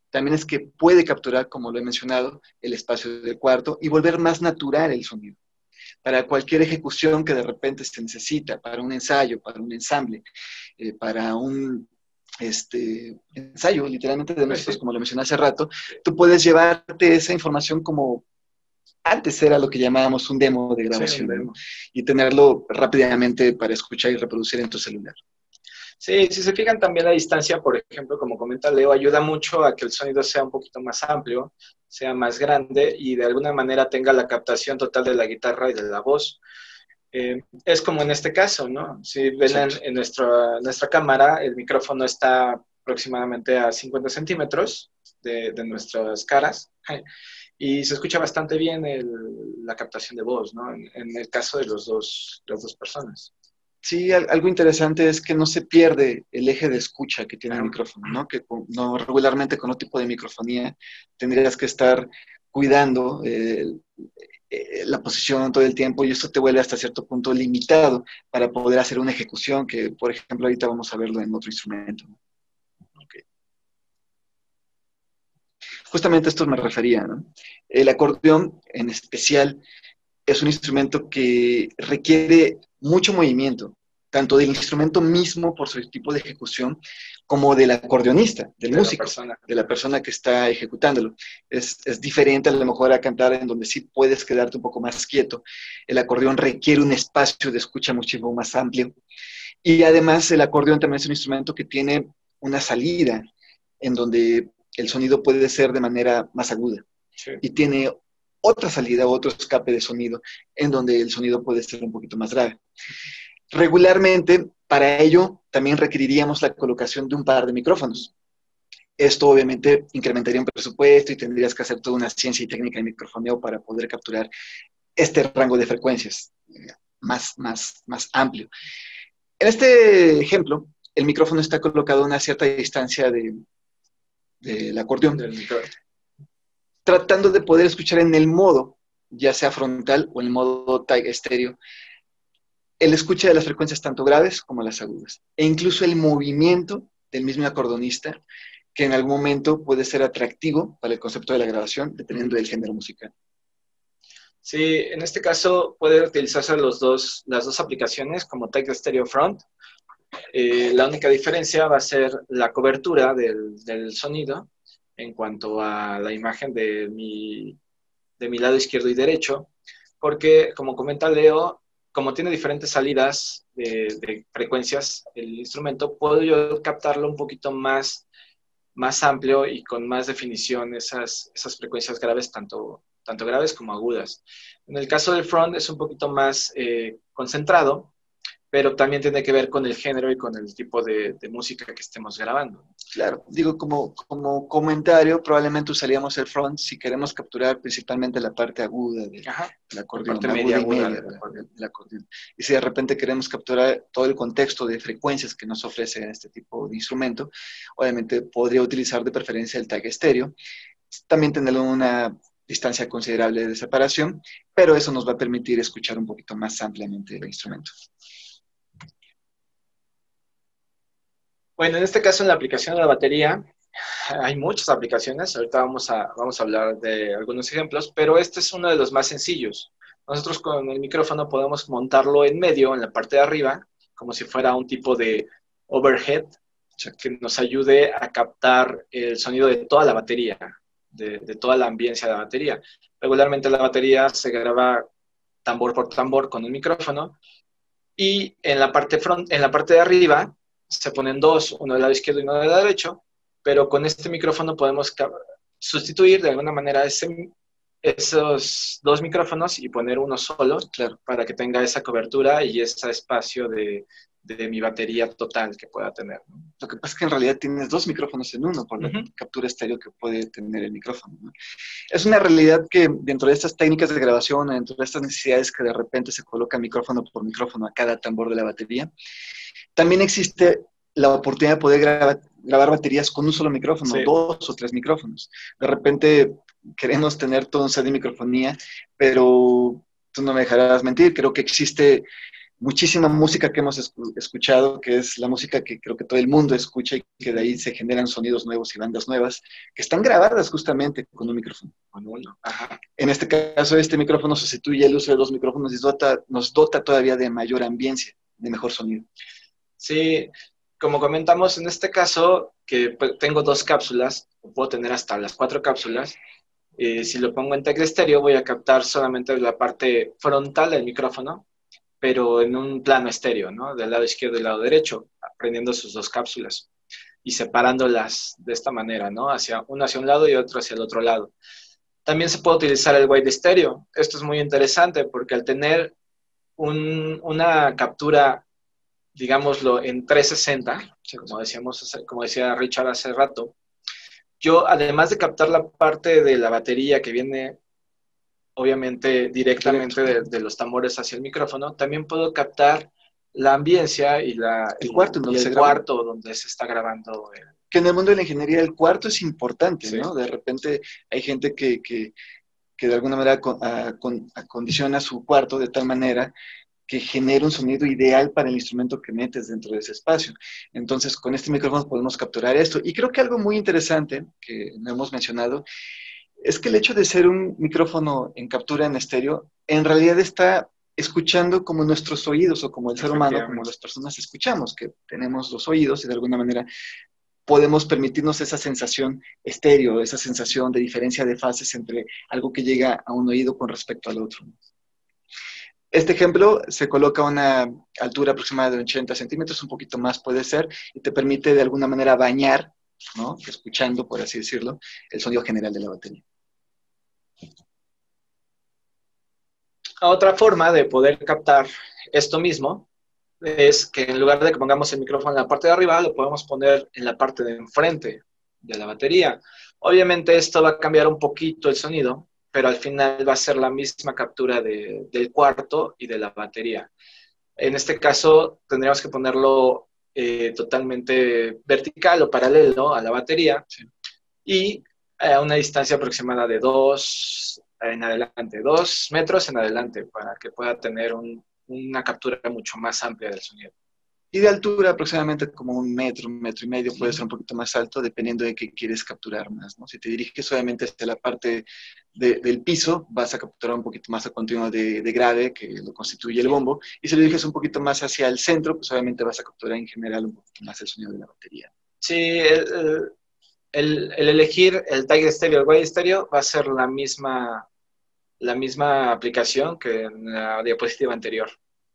también es que puede capturar, como lo he mencionado, el espacio del cuarto y volver más natural el sonido. Para cualquier ejecución que de repente se necesita, para un ensayo, para un ensamble, eh, para un este, ensayo, literalmente de nosotros, como lo mencioné hace rato, tú puedes llevarte esa información como antes era lo que llamábamos un demo de grabación, sí, demo. ¿no? Y tenerlo rápidamente para escuchar y reproducir en tu celular. Sí, si se fijan también la distancia, por ejemplo, como comenta Leo, ayuda mucho a que el sonido sea un poquito más amplio, sea más grande y de alguna manera tenga la captación total de la guitarra y de la voz. Eh, es como en este caso, ¿no? Si ven en, en nuestra, nuestra cámara, el micrófono está aproximadamente a cincuenta centímetros de, de nuestras caras y se escucha bastante bien el, la captación de voz, ¿no? En, en el caso de los dos, las dos personas. Sí, algo interesante es que no se pierde el eje de escucha que tiene el micrófono, ¿no? Que con, no, regularmente con otro tipo de microfonía tendrías que estar cuidando eh, eh, la posición todo el tiempo y eso te vuelve hasta cierto punto limitado para poder hacer una ejecución que, por ejemplo, ahorita vamos a verlo en otro instrumento, ¿no? Okay. Justamente a esto me refería, ¿no? El acordeón, en especial, es un instrumento que requiere mucho movimiento, tanto del instrumento mismo por su tipo de ejecución, como del acordeonista, del de músico, la de la persona que está ejecutándolo. Es, es diferente a lo mejor a cantar en donde sí puedes quedarte un poco más quieto. El acordeón requiere un espacio de escucha muchísimo más amplio. Y además el acordeón también es un instrumento que tiene una salida en donde el sonido puede ser de manera más aguda. Sí. Y tiene otra salida, otro escape de sonido, en donde el sonido puede ser un poquito más grave. Regularmente, para ello, también requeriríamos la colocación de un par de micrófonos. Esto obviamente incrementaría un presupuesto y tendrías que hacer toda una ciencia y técnica de microfoneo para poder capturar este rango de frecuencias más, más, más amplio. En este ejemplo, el micrófono está colocado a una cierta distancia de, del acordeón, tratando de poder escuchar en el modo, ya sea frontal o en el modo tag estéreo, el escucha de las frecuencias tanto graves como las agudas, e incluso el movimiento del mismo acordeonista, que en algún momento puede ser atractivo para el concepto de la grabación, dependiendo del género musical. Sí, en este caso puede utilizarse los dos, las dos aplicaciones como tag estéreo front. Eh, la única diferencia va a ser la cobertura del, del sonido en cuanto a la imagen de mi, de mi lado izquierdo y derecho, porque como comenta Leo, como tiene diferentes salidas de, de frecuencias el instrumento, puedo yo captarlo un poquito más, más amplio y con más definición esas, esas frecuencias graves, tanto, tanto graves como agudas. En el caso del front es un poquito más eh, concentrado, pero también tiene que ver con el género y con el tipo de, de música que estemos grabando. Claro, digo, como, como comentario, probablemente usaríamos el front si queremos capturar principalmente la parte aguda del de acordeón, la parte media aguda del acordeón, de acordeón. Y si de repente queremos capturar todo el contexto de frecuencias que nos ofrece este tipo de instrumento, obviamente podría utilizar de preferencia el tag estéreo, también tener una distancia considerable de separación, pero eso nos va a permitir escuchar un poquito más ampliamente el instrumento. Bueno, en este caso, en la aplicación de la batería, hay muchas aplicaciones. Ahorita vamos a, vamos a hablar de algunos ejemplos, pero este es uno de los más sencillos. Nosotros con el micrófono podemos montarlo en medio, en la parte de arriba, como si fuera un tipo de overhead, que nos ayude a captar el sonido de toda la batería, de, de toda la ambiencia de la batería. Regularmente la batería se graba tambor por tambor con un micrófono, y en la parte, front, en la parte de arriba se ponen dos, uno del lado izquierdo y uno del lado derecho, pero con este micrófono podemos sustituir de alguna manera ese, esos dos micrófonos y poner uno solo, claro, para que tenga esa cobertura y ese espacio de, de mi batería total que pueda tener. Lo que pasa es que en realidad tienes dos micrófonos en uno por la uh-huh. captura estéreo que puede tener el micrófono, ¿no? Es una realidad que dentro de estas técnicas de grabación, dentro de estas necesidades que de repente se coloca micrófono por micrófono a cada tambor de la batería, también existe la oportunidad de poder grabar, grabar baterías con un solo micrófono, sí. dos o tres micrófonos. De repente queremos tener todo un set de microfonía, pero tú no me dejarás mentir, creo que existe muchísima música que hemos escuchado, que es la música que creo que todo el mundo escucha y que de ahí se generan sonidos nuevos y bandas nuevas, que están grabadas justamente con un micrófono. Con uno. Ajá. En este caso, este micrófono sustituye el uso de dos micrófonos y dota, nos dota todavía de mayor ambiencia, de mejor sonido. Sí, como comentamos en este caso, que tengo dos cápsulas, puedo tener hasta las cuatro cápsulas. Eh, si lo pongo en tag de estéreo, voy a captar solamente la parte frontal del micrófono, pero en un plano estéreo, ¿no? Del lado izquierdo y del lado derecho, prendiendo sus dos cápsulas y separándolas de esta manera, ¿no? Hacia, uno hacia un lado y otro hacia el otro lado. También se puede utilizar el wide estéreo. Esto es muy interesante porque al tener un, una captura, digámoslo, en trescientos sesenta, como decíamos, como decía Richard hace rato, yo, además de captar la parte de la batería que viene, obviamente, directamente de, de los tambores hacia el micrófono, también puedo captar la ambiencia y, la, el cuarto, y donde, el se cuarto donde se está grabando. El... Que en el mundo de la ingeniería el cuarto es importante, sí. ¿no? De repente hay gente que, que, que de alguna manera acondiciona su cuarto de tal manera que genera un sonido ideal para el instrumento que metes dentro de ese espacio. Entonces, con este micrófono podemos capturar esto. Y creo que algo muy interesante que no hemos mencionado es que el hecho de ser un micrófono en captura en estéreo, en realidad está escuchando como nuestros oídos o como el ser humano, como las personas escuchamos, que tenemos los oídos y de alguna manera podemos permitirnos esa sensación estéreo, esa sensación de diferencia de fases entre algo que llega a un oído con respecto al otro. Este ejemplo se coloca a una altura aproximada de ochenta centímetros, un poquito más puede ser, y te permite de alguna manera bañar, ¿no? Escuchando, por así decirlo, el sonido general de la batería. Otra forma de poder captar esto mismo es que en lugar de que pongamos el micrófono en la parte de arriba, lo podemos poner en la parte de enfrente de la batería. Obviamente esto va a cambiar un poquito el sonido, pero al final va a ser la misma captura de, del cuarto y de la batería. En este caso, tendríamos que ponerlo eh, totalmente vertical o paralelo a la batería, sí. Y a una distancia aproximada de dos en adelante, dos metros en adelante, para que pueda tener un, una captura mucho más amplia del sonido. Y de altura aproximadamente como un metro, un metro y medio, puede ser un poquito más alto, dependiendo de qué quieres capturar más, ¿no? Si te diriges obviamente hacia la parte de, del piso, vas a capturar un poquito más a continuo de, de grave, que lo constituye el bombo, y si lo diriges un poquito más hacia el centro, pues obviamente vas a capturar en general un poquito más el sonido de la batería. Sí, el, el, el elegir el tag estéreo, el wide estéreo, va a ser la misma, la misma aplicación que en la diapositiva anterior.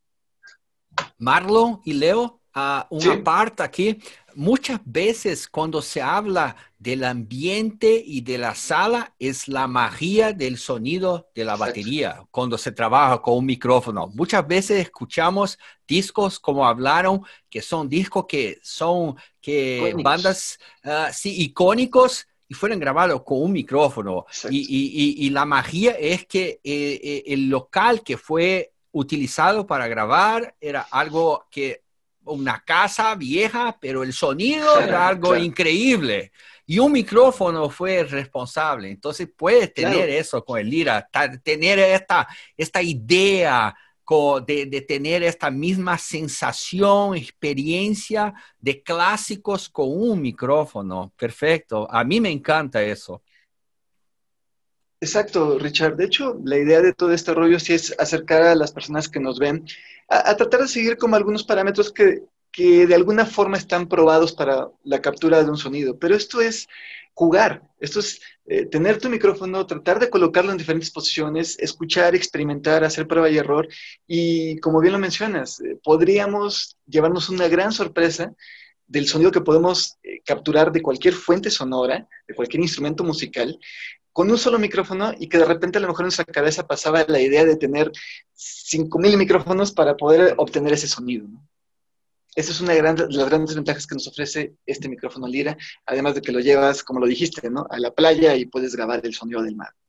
Marlon y Leo, uh, una sí. parte aquí. Muchas veces cuando se habla del ambiente y de la sala es la magia del sonido de la batería cuando se trabaja con un micrófono. Muchas veces escuchamos discos, como hablaron, que son discos que son que icónicos. bandas uh, sí, icónicos y fueron grabados con un micrófono. Y, y, y, y la magia es que eh, el local que fue utilizado para grabar era algo que una casa vieja, pero el sonido era algo claro. increíble y un micrófono fue responsable. Entonces puedes tener claro. eso con el Lyra, tener esta, esta idea de, de tener esta misma sensación, experiencia de clásicos con un micrófono. Perfecto, a mí me encanta eso. Exacto, Richard. De hecho, la idea de todo este rollo sí es acercar a las personas que nos ven a, a tratar de seguir como algunos parámetros que, que de alguna forma están probados para la captura de un sonido. Pero esto es jugar, esto es eh, tener tu micrófono, tratar de colocarlo en diferentes posiciones, escuchar, experimentar, hacer prueba y error. Y como bien lo mencionas, eh, podríamos llevarnos una gran sorpresa del sonido que podemos eh, capturar de cualquier fuente sonora, de cualquier instrumento musical, con un solo micrófono y que de repente a lo mejor en nuestra cabeza pasaba la idea de tener cinco mil micrófonos para poder obtener ese sonido, ¿no? Esa es una de las grandes ventajas que nos ofrece este micrófono Lyra, además de que lo llevas, como lo dijiste, ¿no? A la playa y puedes grabar el sonido del mar.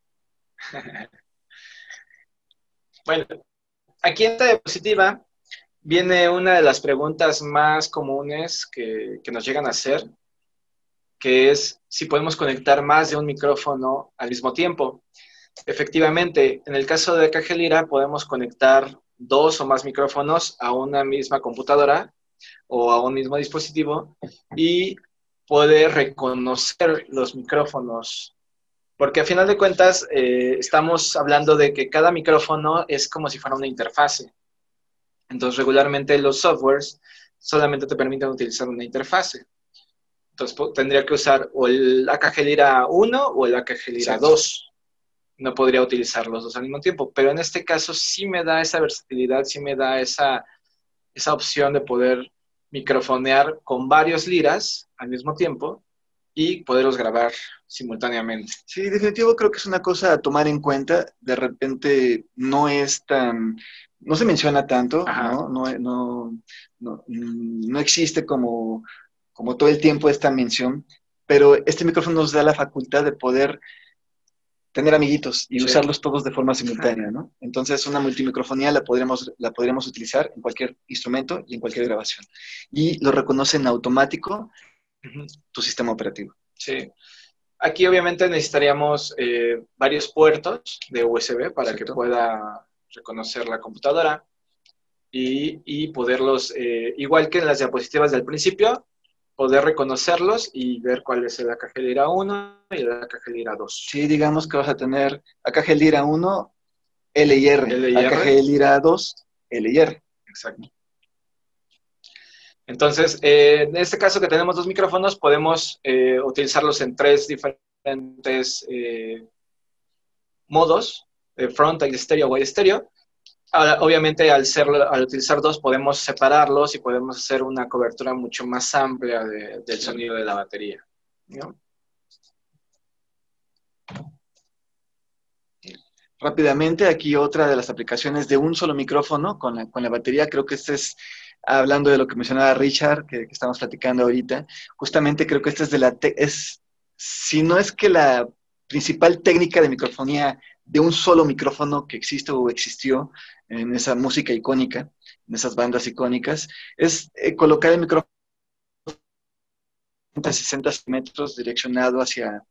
Bueno, aquí en esta diapositiva viene una de las preguntas más comunes que, que nos llegan a hacer, que es si podemos conectar más de un micrófono al mismo tiempo. efectivamente, en el caso de A K G Lira podemos conectar dos o más micrófonos a una misma computadora o a un mismo dispositivo y poder reconocer los micrófonos. Porque a final de cuentas eh, estamos hablando de que cada micrófono es como si fuera una interfase. Entonces regularmente los softwares solamente te permiten utilizar una interfase. Entonces tendría que usar o el A K G Lira uno o el A K G Lira dos. No podría utilizar los dos al mismo tiempo, pero en este caso sí me da esa versatilidad, sí me da esa, esa opción de poder microfonear con varios liras al mismo tiempo y poderlos grabar simultáneamente. Sí, definitivo creo que es una cosa a tomar en cuenta. De repente no es tan, no se menciona tanto, ¿no? No, no, no, no existe como, como todo el tiempo esta mención, pero este micrófono nos da la facultad de poder tener amiguitos y sí. usarlos todos de forma simultánea, ¿no? Entonces, una multimicrofonía la podremos, la podríamos utilizar en cualquier instrumento y en cualquier grabación. Y lo reconoce en automático uh-huh. tu sistema operativo. Sí. Aquí, obviamente, necesitaríamos eh, varios puertos de U S B para Exacto. que pueda reconocer la computadora y, y poderlos, eh, igual que en las diapositivas del principio, poder reconocerlos y ver cuál es el A K G Lira uno y el A K G Lira dos. Sí, digamos que vas a tener A K G Lira uno, L y R, L y R. A K G Lira dos, L y R. Exacto. Entonces, eh, en este caso que tenemos dos micrófonos, podemos eh, utilizarlos en tres diferentes eh, modos, eh, frontal, estéreo, wide estéreo. Ahora, obviamente, al, ser, al utilizar dos, podemos separarlos y podemos hacer una cobertura mucho más amplia de, del sonido de la batería, ¿no? Rápidamente, aquí otra de las aplicaciones de un solo micrófono con la, con la batería. Creo que este es, hablando de lo que mencionaba Richard, que, que estamos platicando ahorita, justamente creo que esta es de la, te, es, si no es que la principal técnica de microfonía de un solo micrófono que existe o existió en esa música icónica, en esas bandas icónicas, es eh, colocar el micrófono a sesenta centímetros direccionado hacia,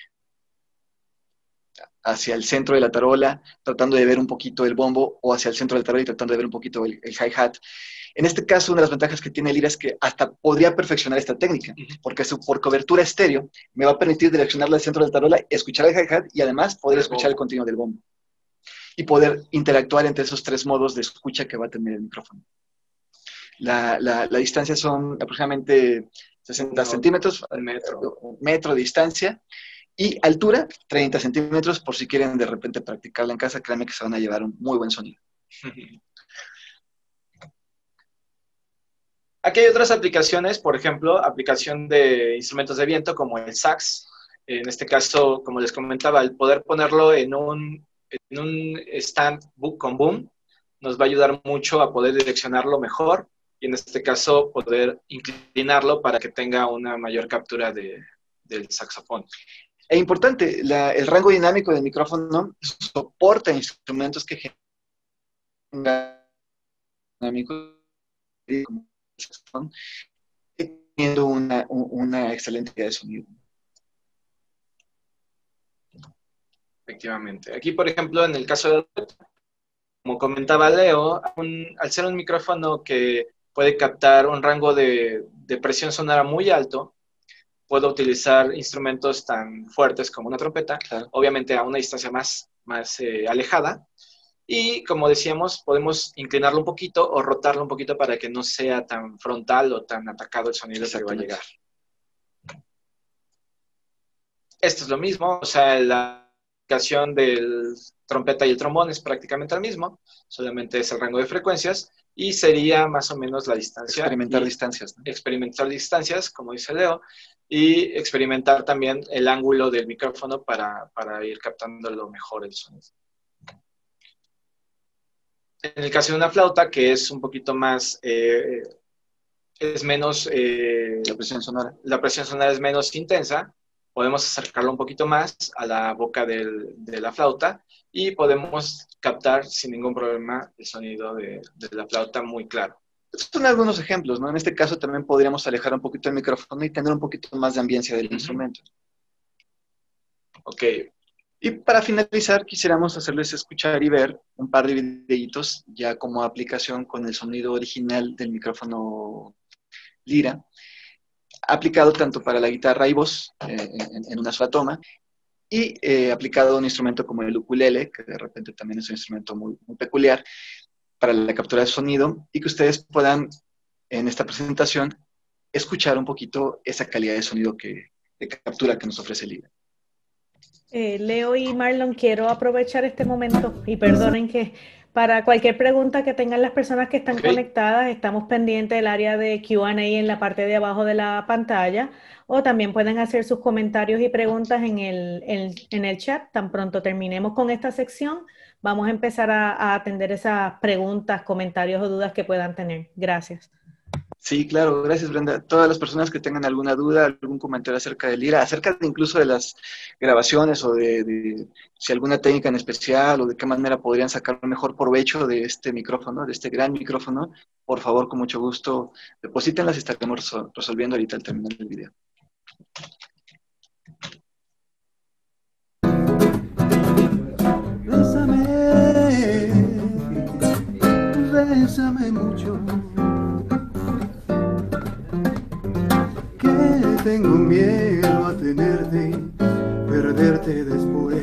hacia el centro de la tarola, tratando de ver un poquito el bombo, o hacia el centro del tarola y tratando de ver un poquito el, el hi-hat. En este caso, una de las ventajas que tiene Lira es que hasta podría perfeccionar esta técnica, porque su, por cobertura estéreo me va a permitir direccionarla al centro del tarola, escuchar el hi-hat y además poder escuchar el continuo del bombo. Y poder interactuar entre esos tres modos de escucha que va a tener el micrófono. La, la, la distancia son aproximadamente sesenta centímetros, metro. metro de distancia, y altura, treinta centímetros, por si quieren de repente practicarla en casa, créanme que se van a llevar un muy buen sonido. Aquí hay otras aplicaciones, por ejemplo, aplicación de instrumentos de viento como el sax. En este caso, como les comentaba, el poder ponerlo en un, en un stand con boom nos va a ayudar mucho a poder direccionarlo mejor y en este caso poder inclinarlo para que tenga una mayor captura de, del saxofón. Es importante, la, el rango dinámico del micrófono soporta instrumentos que generan dinámicos como el saxofón, teniendo una, una excelente calidad de sonido. Efectivamente. Aquí, por ejemplo, en el caso de, como comentaba Leo, un, al ser un micrófono que puede captar un rango de, de presión sonora muy alto, puedo utilizar instrumentos tan fuertes como una trompeta, claro. Obviamente a una distancia más, más eh, alejada, y como decíamos, podemos inclinarlo un poquito o rotarlo un poquito para que no sea tan frontal o tan atacado el sonido que va a llegar. Esto es lo mismo, o sea, la aplicación del trompeta y el trombón es prácticamente el mismo, solamente es el rango de frecuencias, y sería más o menos la distancia. Experimentar distancias, ¿no? Experimentar distancias, como dice Leo, y experimentar también el ángulo del micrófono para, para ir captando lo mejor el sonido. En el caso de una flauta, que es un poquito más, eh, es menos... Eh, la presión sonora. La presión sonora es menos intensa, podemos acercarlo un poquito más a la boca del, de la flauta y podemos captar sin ningún problema el sonido de, de la flauta muy claro. Estos son algunos ejemplos, ¿no? En este caso también podríamos alejar un poquito el micrófono y tener un poquito más de ambiencia del uh-huh. instrumento. Ok. Y para finalizar, quisiéramos hacerles escuchar y ver un par de videitos ya como aplicación con el sonido original del micrófono Lyra, aplicado tanto para la guitarra y voz eh, en, en una sola toma, y eh, aplicado a un instrumento como el ukulele, que de repente también es un instrumento muy, muy peculiar para la captura de sonido, y que ustedes puedan en esta presentación escuchar un poquito esa calidad de sonido que, de captura que nos ofrece Lyra. Eh, Leo y Marlon, quiero aprovechar este momento y perdonen que para cualquier pregunta que tengan las personas que están Okay. conectadas, estamos pendientes del área de Q and A en la parte de abajo de la pantalla, o también pueden hacer sus comentarios y preguntas en el, en, en el chat. Tan pronto terminemos con esta sección, vamos a empezar a, a atender esas preguntas, comentarios o dudas que puedan tener. Gracias. Sí, claro, gracias Brenda. Todas las personas que tengan alguna duda, algún comentario acerca de Lyra, acerca de incluso de las grabaciones o de, de si alguna técnica en especial o de qué manera podrían sacar mejor provecho de este micrófono, de este gran micrófono, por favor, con mucho gusto, deposítenlas y estaremos resol- resolviendo ahorita al terminar el video. Bésame, bésame mucho. Tengo miedo a tenerte, perderte después.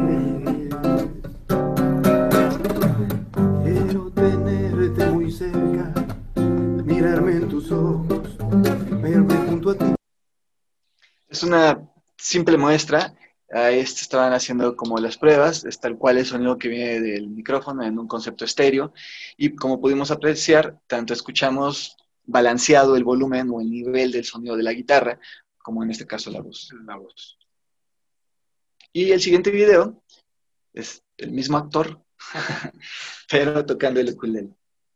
Quiero tenerte muy cerca, mirarme en tus ojos, verme junto a ti. Es una simple muestra. A este estaban haciendo como las pruebas, es tal cual el sonido que viene del micrófono en un concepto estéreo. Y como pudimos apreciar, tanto escuchamos balanceado el volumen o el nivel del sonido de la guitarra, como en este caso la voz. La voz. Y el siguiente video es el mismo actor, pero tocando el ukulele.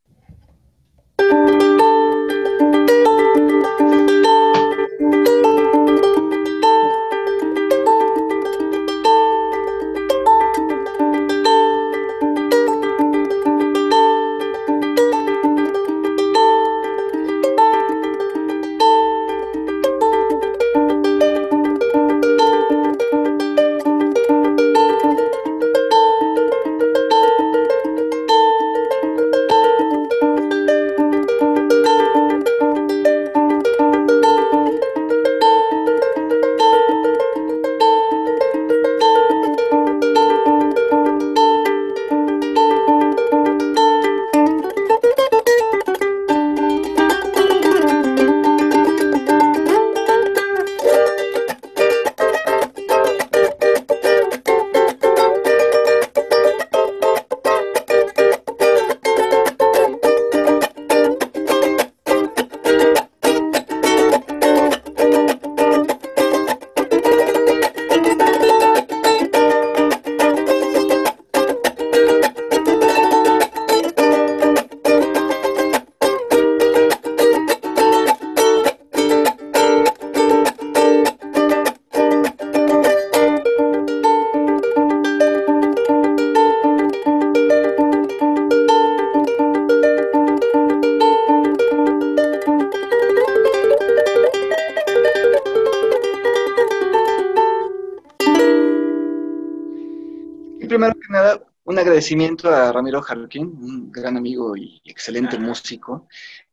Primero que nada, un agradecimiento a Ramiro Jarquín, un gran amigo y excelente músico.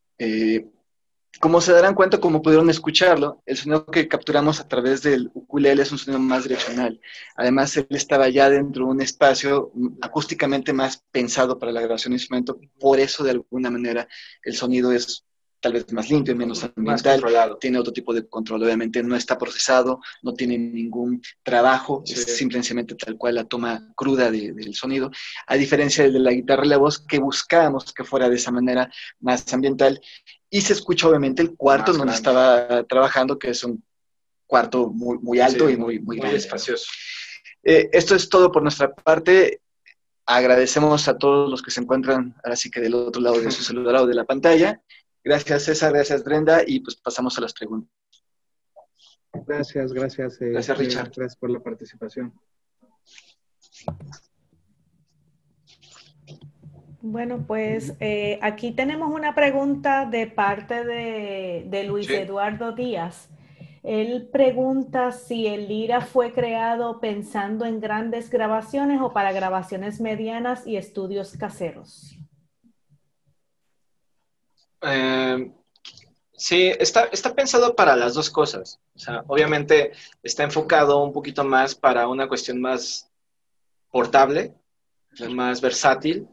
Eh, como se darán cuenta, como pudieron escucharlo, el sonido que capturamos a través del ukulele es un sonido más direccional. Además, él estaba ya dentro de un espacio acústicamente más pensado para la grabación de instrumento, por eso de alguna manera el sonido es tal vez más limpio, menos ambiental, más tiene otro tipo de control, obviamente no está procesado, no tiene ningún trabajo, sí. Es simplemente tal cual la toma cruda de, del sonido, a diferencia de la guitarra y la voz que buscábamos que fuera de esa manera más ambiental, y se escucha obviamente el cuarto más donde grande. Estaba trabajando, que es un cuarto muy, muy alto sí, y muy, muy, muy espacioso. Eh, esto es todo por nuestra parte. Agradecemos a todos los que se encuentran ahora sí que del otro lado de su celular o de la pantalla. Gracias César, gracias Brenda, y pues pasamos a las preguntas. Gracias, gracias. Eh, gracias Richard. Gracias por la participación. Bueno, pues eh, aquí tenemos una pregunta de parte de, de Luis sí. Eduardo Díaz. Él pregunta si el Lyra fue creado pensando en grandes grabaciones o para grabaciones medianas y estudios caseros. Eh, sí, está, está pensado para las dos cosas. O sea, obviamente está enfocado un poquito más para una cuestión más portable, más versátil,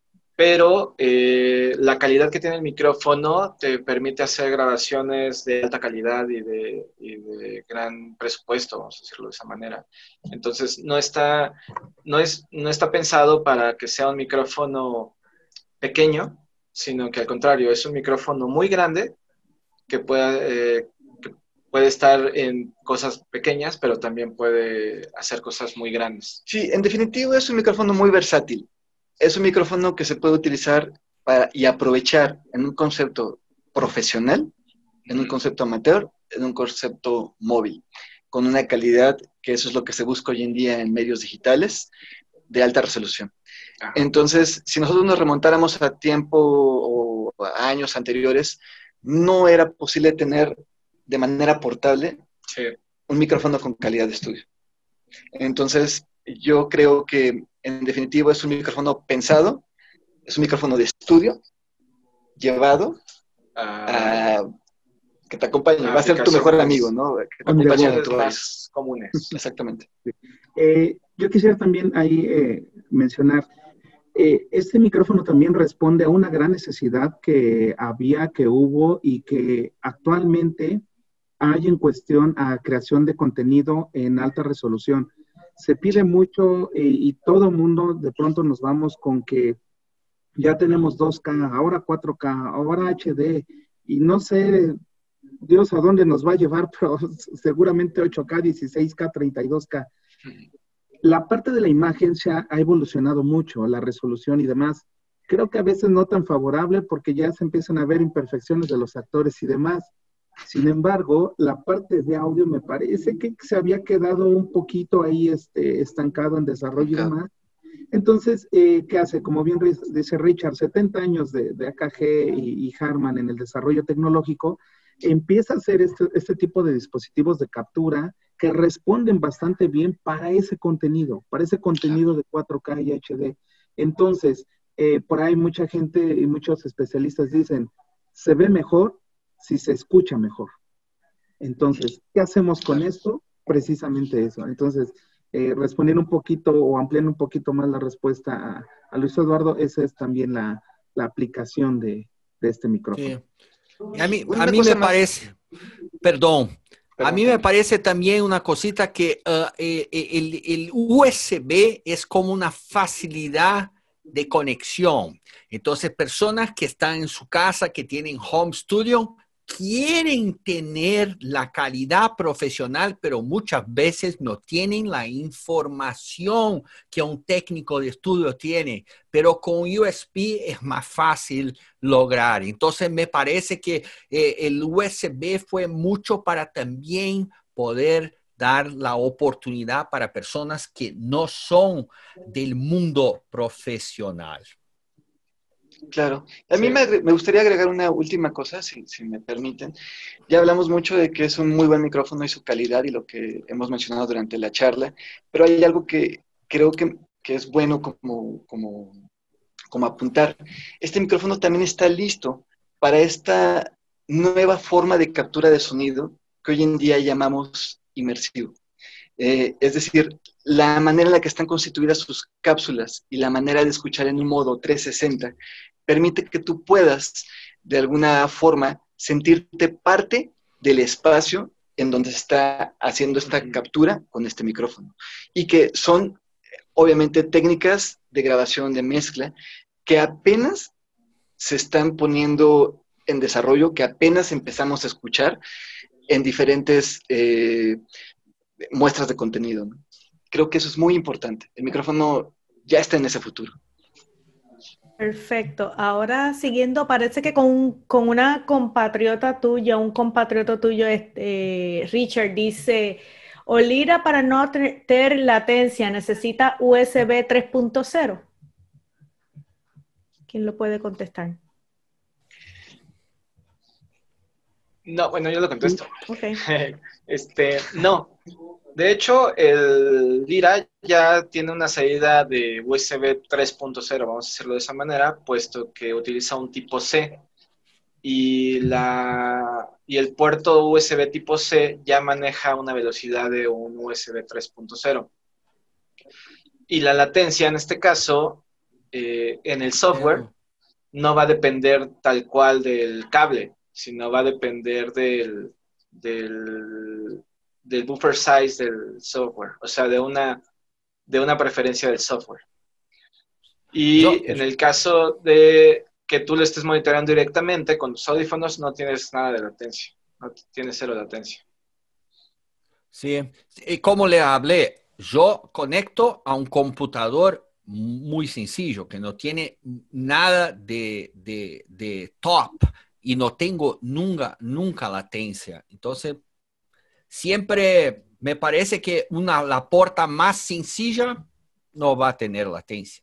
pero eh, la calidad que tiene el micrófono te permite hacer grabaciones de alta calidad y de, y de gran presupuesto, vamos a decirlo de esa manera. Entonces, no está, no, es, no está pensado para que sea un micrófono pequeño, sino que al contrario, es un micrófono muy grande que pueda, eh, que puede estar en cosas pequeñas, pero también puede hacer cosas muy grandes. Sí, en definitiva es un micrófono muy versátil. Es un micrófono que se puede utilizar para, y aprovechar en un concepto profesional, en un concepto amateur, en un concepto móvil, con una calidad que eso es lo que se busca hoy en día en medios digitales, de alta resolución. Ajá. Entonces, si nosotros nos remontáramos a tiempo o a años anteriores, no era posible tener de manera portable sí. un micrófono con calidad de estudio. Entonces, yo creo que en definitivo es un micrófono pensado, es un micrófono de estudio, llevado a, a que te acompañe, va a ser tu mejor amigo, ¿no? Que te acompañe en tu más comunes. Exactamente. Eh, yo quisiera también ahí eh, mencionar, eh, este micrófono también responde a una gran necesidad que había, que hubo y que actualmente hay en cuestión a creación de contenido en alta resolución. Se pide mucho eh, y todo mundo de pronto nos vamos con que ya tenemos dos K, ahora cuatro K, ahora H D, y no sé, Dios a dónde nos va a llevar, pero seguramente ocho K, dieciséis K, treinta y dos K. La parte de la imagen se ha, ha evolucionado mucho, la resolución y demás. Creo que a veces no tan favorable porque ya se empiezan a ver imperfecciones de los actores y demás. Sin embargo, la parte de audio me parece que se había quedado un poquito ahí este, estancado en desarrollo y demás. Entonces, eh, ¿qué hace? Como bien dice Richard, setenta años de, de A K G y, y Harman en el desarrollo tecnológico, empieza a hacer este, este tipo de dispositivos de captura que responden bastante bien para ese contenido, para ese contenido de cuatro K y H D. Entonces, eh, por ahí mucha gente y muchos especialistas dicen, se ve mejor si se escucha mejor. Entonces, ¿qué hacemos con esto? Precisamente eso. Entonces, eh, respondiendo un poquito o ampliando un poquito más la respuesta a, a Luis Eduardo, esa es también la, la aplicación de, de este micrófono. Sí. A mí, a mí me más... parece, perdón, Perdón, a mí me parece también una cosita que uh, el, el, el U S B es como una facilidad de conexión. Entonces, personas que están en su casa, que tienen home studio, quieren tener la calidad profesional, pero muchas veces no tienen la información que un técnico de estudio tiene. Pero con U S B es más fácil lograr. Entonces, me parece que eh, el U S B fue mucho para también poder dar la oportunidad para personas que no son del mundo profesional. Claro. A mí sí. me, me gustaría agregar una última cosa, si, si me permiten. Ya hablamos mucho de que es un muy buen micrófono y su calidad y lo que hemos mencionado durante la charla, pero hay algo que creo que, que es bueno como, como, como apuntar. Este micrófono también está listo para esta nueva forma de captura de sonido que hoy en día llamamos inmersivo. Eh, es decir, la manera en la que están constituidas sus cápsulas y la manera de escuchar en un modo trescientos sesenta permite que tú puedas, de alguna forma, sentirte parte del espacio en donde se está haciendo esta uh-huh. captura con este micrófono. Y que son, obviamente, técnicas de grabación, de mezcla, que apenas se están poniendo en desarrollo, que apenas empezamos a escuchar en diferentes eh, muestras de contenido, ¿no? Creo que eso es muy importante. El micrófono ya está en ese futuro. Perfecto. Ahora, siguiendo, parece que con, con una compatriota tuya, un compatriota tuyo, este, Richard, dice, o Lyra para no tener latencia necesita U S B tres punto cero. ¿Quién lo puede contestar? No, bueno, yo lo contesto. Okay. Este, no. De hecho, el Lira ya tiene una salida de U S B tres punto cero, vamos a decirlo de esa manera, puesto que utiliza un tipo C. Y, la, y el puerto U S B tipo C ya maneja una velocidad de un U S B tres punto cero. Y la latencia, en este caso, eh, en el software, no va a depender tal cual del cable, sino va a depender del, del, del buffer size del software, o sea, de una, de una preferencia del software. Y Yo- en el caso de que tú lo estés monitoreando directamente con tus audífonos, no tienes nada de latencia, no tienes cero latencia. Sí, y como le hablé, yo conecto a un computador muy sencillo, que no tiene nada de, de, de top y no tengo nunca, nunca latencia. Entonces, siempre me parece que una, la puerta más sencilla no va a tener latencia.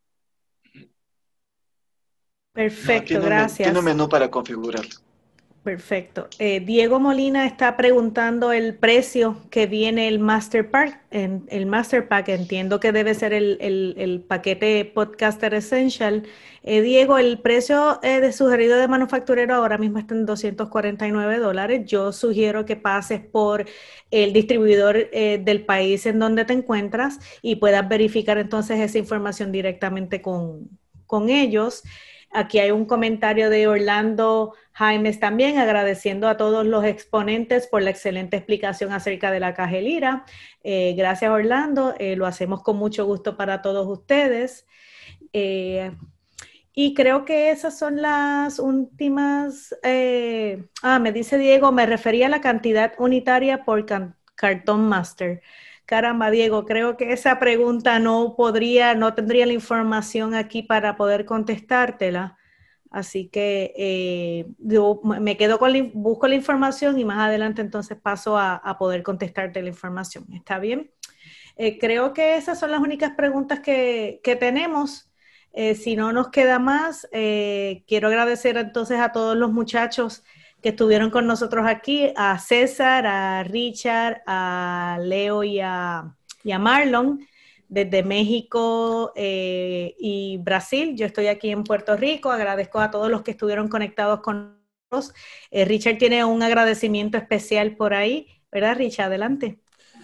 Perfecto, No, tiene un, men- gracias. tiene un menú para configurarlo. Perfecto. Eh, Diego Molina está preguntando el precio que viene el Master Pack. En, el Master Pack, entiendo que debe ser el, el- el paquete Podcaster Essential. Eh, Diego, el precio eh, de sugerido de manufacturero ahora mismo está en doscientos cuarenta y nueve dólares. Yo sugiero que pases por el distribuidor eh, del país en donde te encuentras y puedas verificar entonces esa información directamente con, con ellos. Aquí hay un comentario de Orlando Jaimes también, agradeciendo a todos los exponentes por la excelente explicación acerca de la caja Lira. Eh, gracias, Orlando. Eh, lo hacemos con mucho gusto para todos ustedes. Eh, y creo que esas son las últimas. Eh, ah, me dice Diego, me refería a la cantidad unitaria por can- cartón master. Caramba, Diego, creo que esa pregunta no podría, no tendría la información aquí para poder contestártela. Así que eh, yo me quedo con la, busco la información y más adelante entonces paso a, a poder contestarte la información. ¿Está bien? Eh, creo que esas son las únicas preguntas que, que tenemos. Eh, si no nos queda más, eh, quiero agradecer entonces a todos los muchachos que estuvieron con nosotros aquí, a César, a Richard, a Leo y a, y a Marlon, desde México eh, y Brasil. Yo estoy aquí en Puerto Rico. Agradezco a todos los que estuvieron conectados con nosotros. Eh, Richard tiene un agradecimiento especial por ahí, ¿verdad, Richard? Adelante.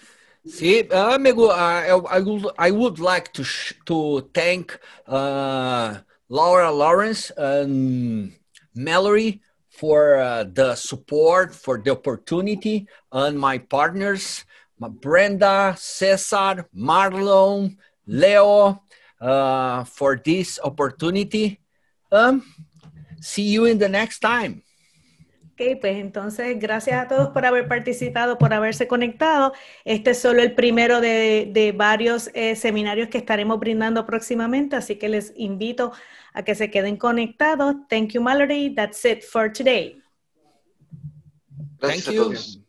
Sí, uh, me, gu- uh, I, would, I would like to, sh to thank uh, Laura Lawrence and Mallory for uh, the support, for the opportunity, and my partners, my Brenda, Cesar, Marlon, Leo, uh, for this opportunity. Um, see you in the next time. Ok, pues entonces gracias a todos por haber participado, por haberse conectado. Este es solo el primero de, de varios eh, seminarios que estaremos brindando próximamente, así que les invito a que se queden conectados. Thank you, Mallory. That's it for today. Gracias Thank a you. todos.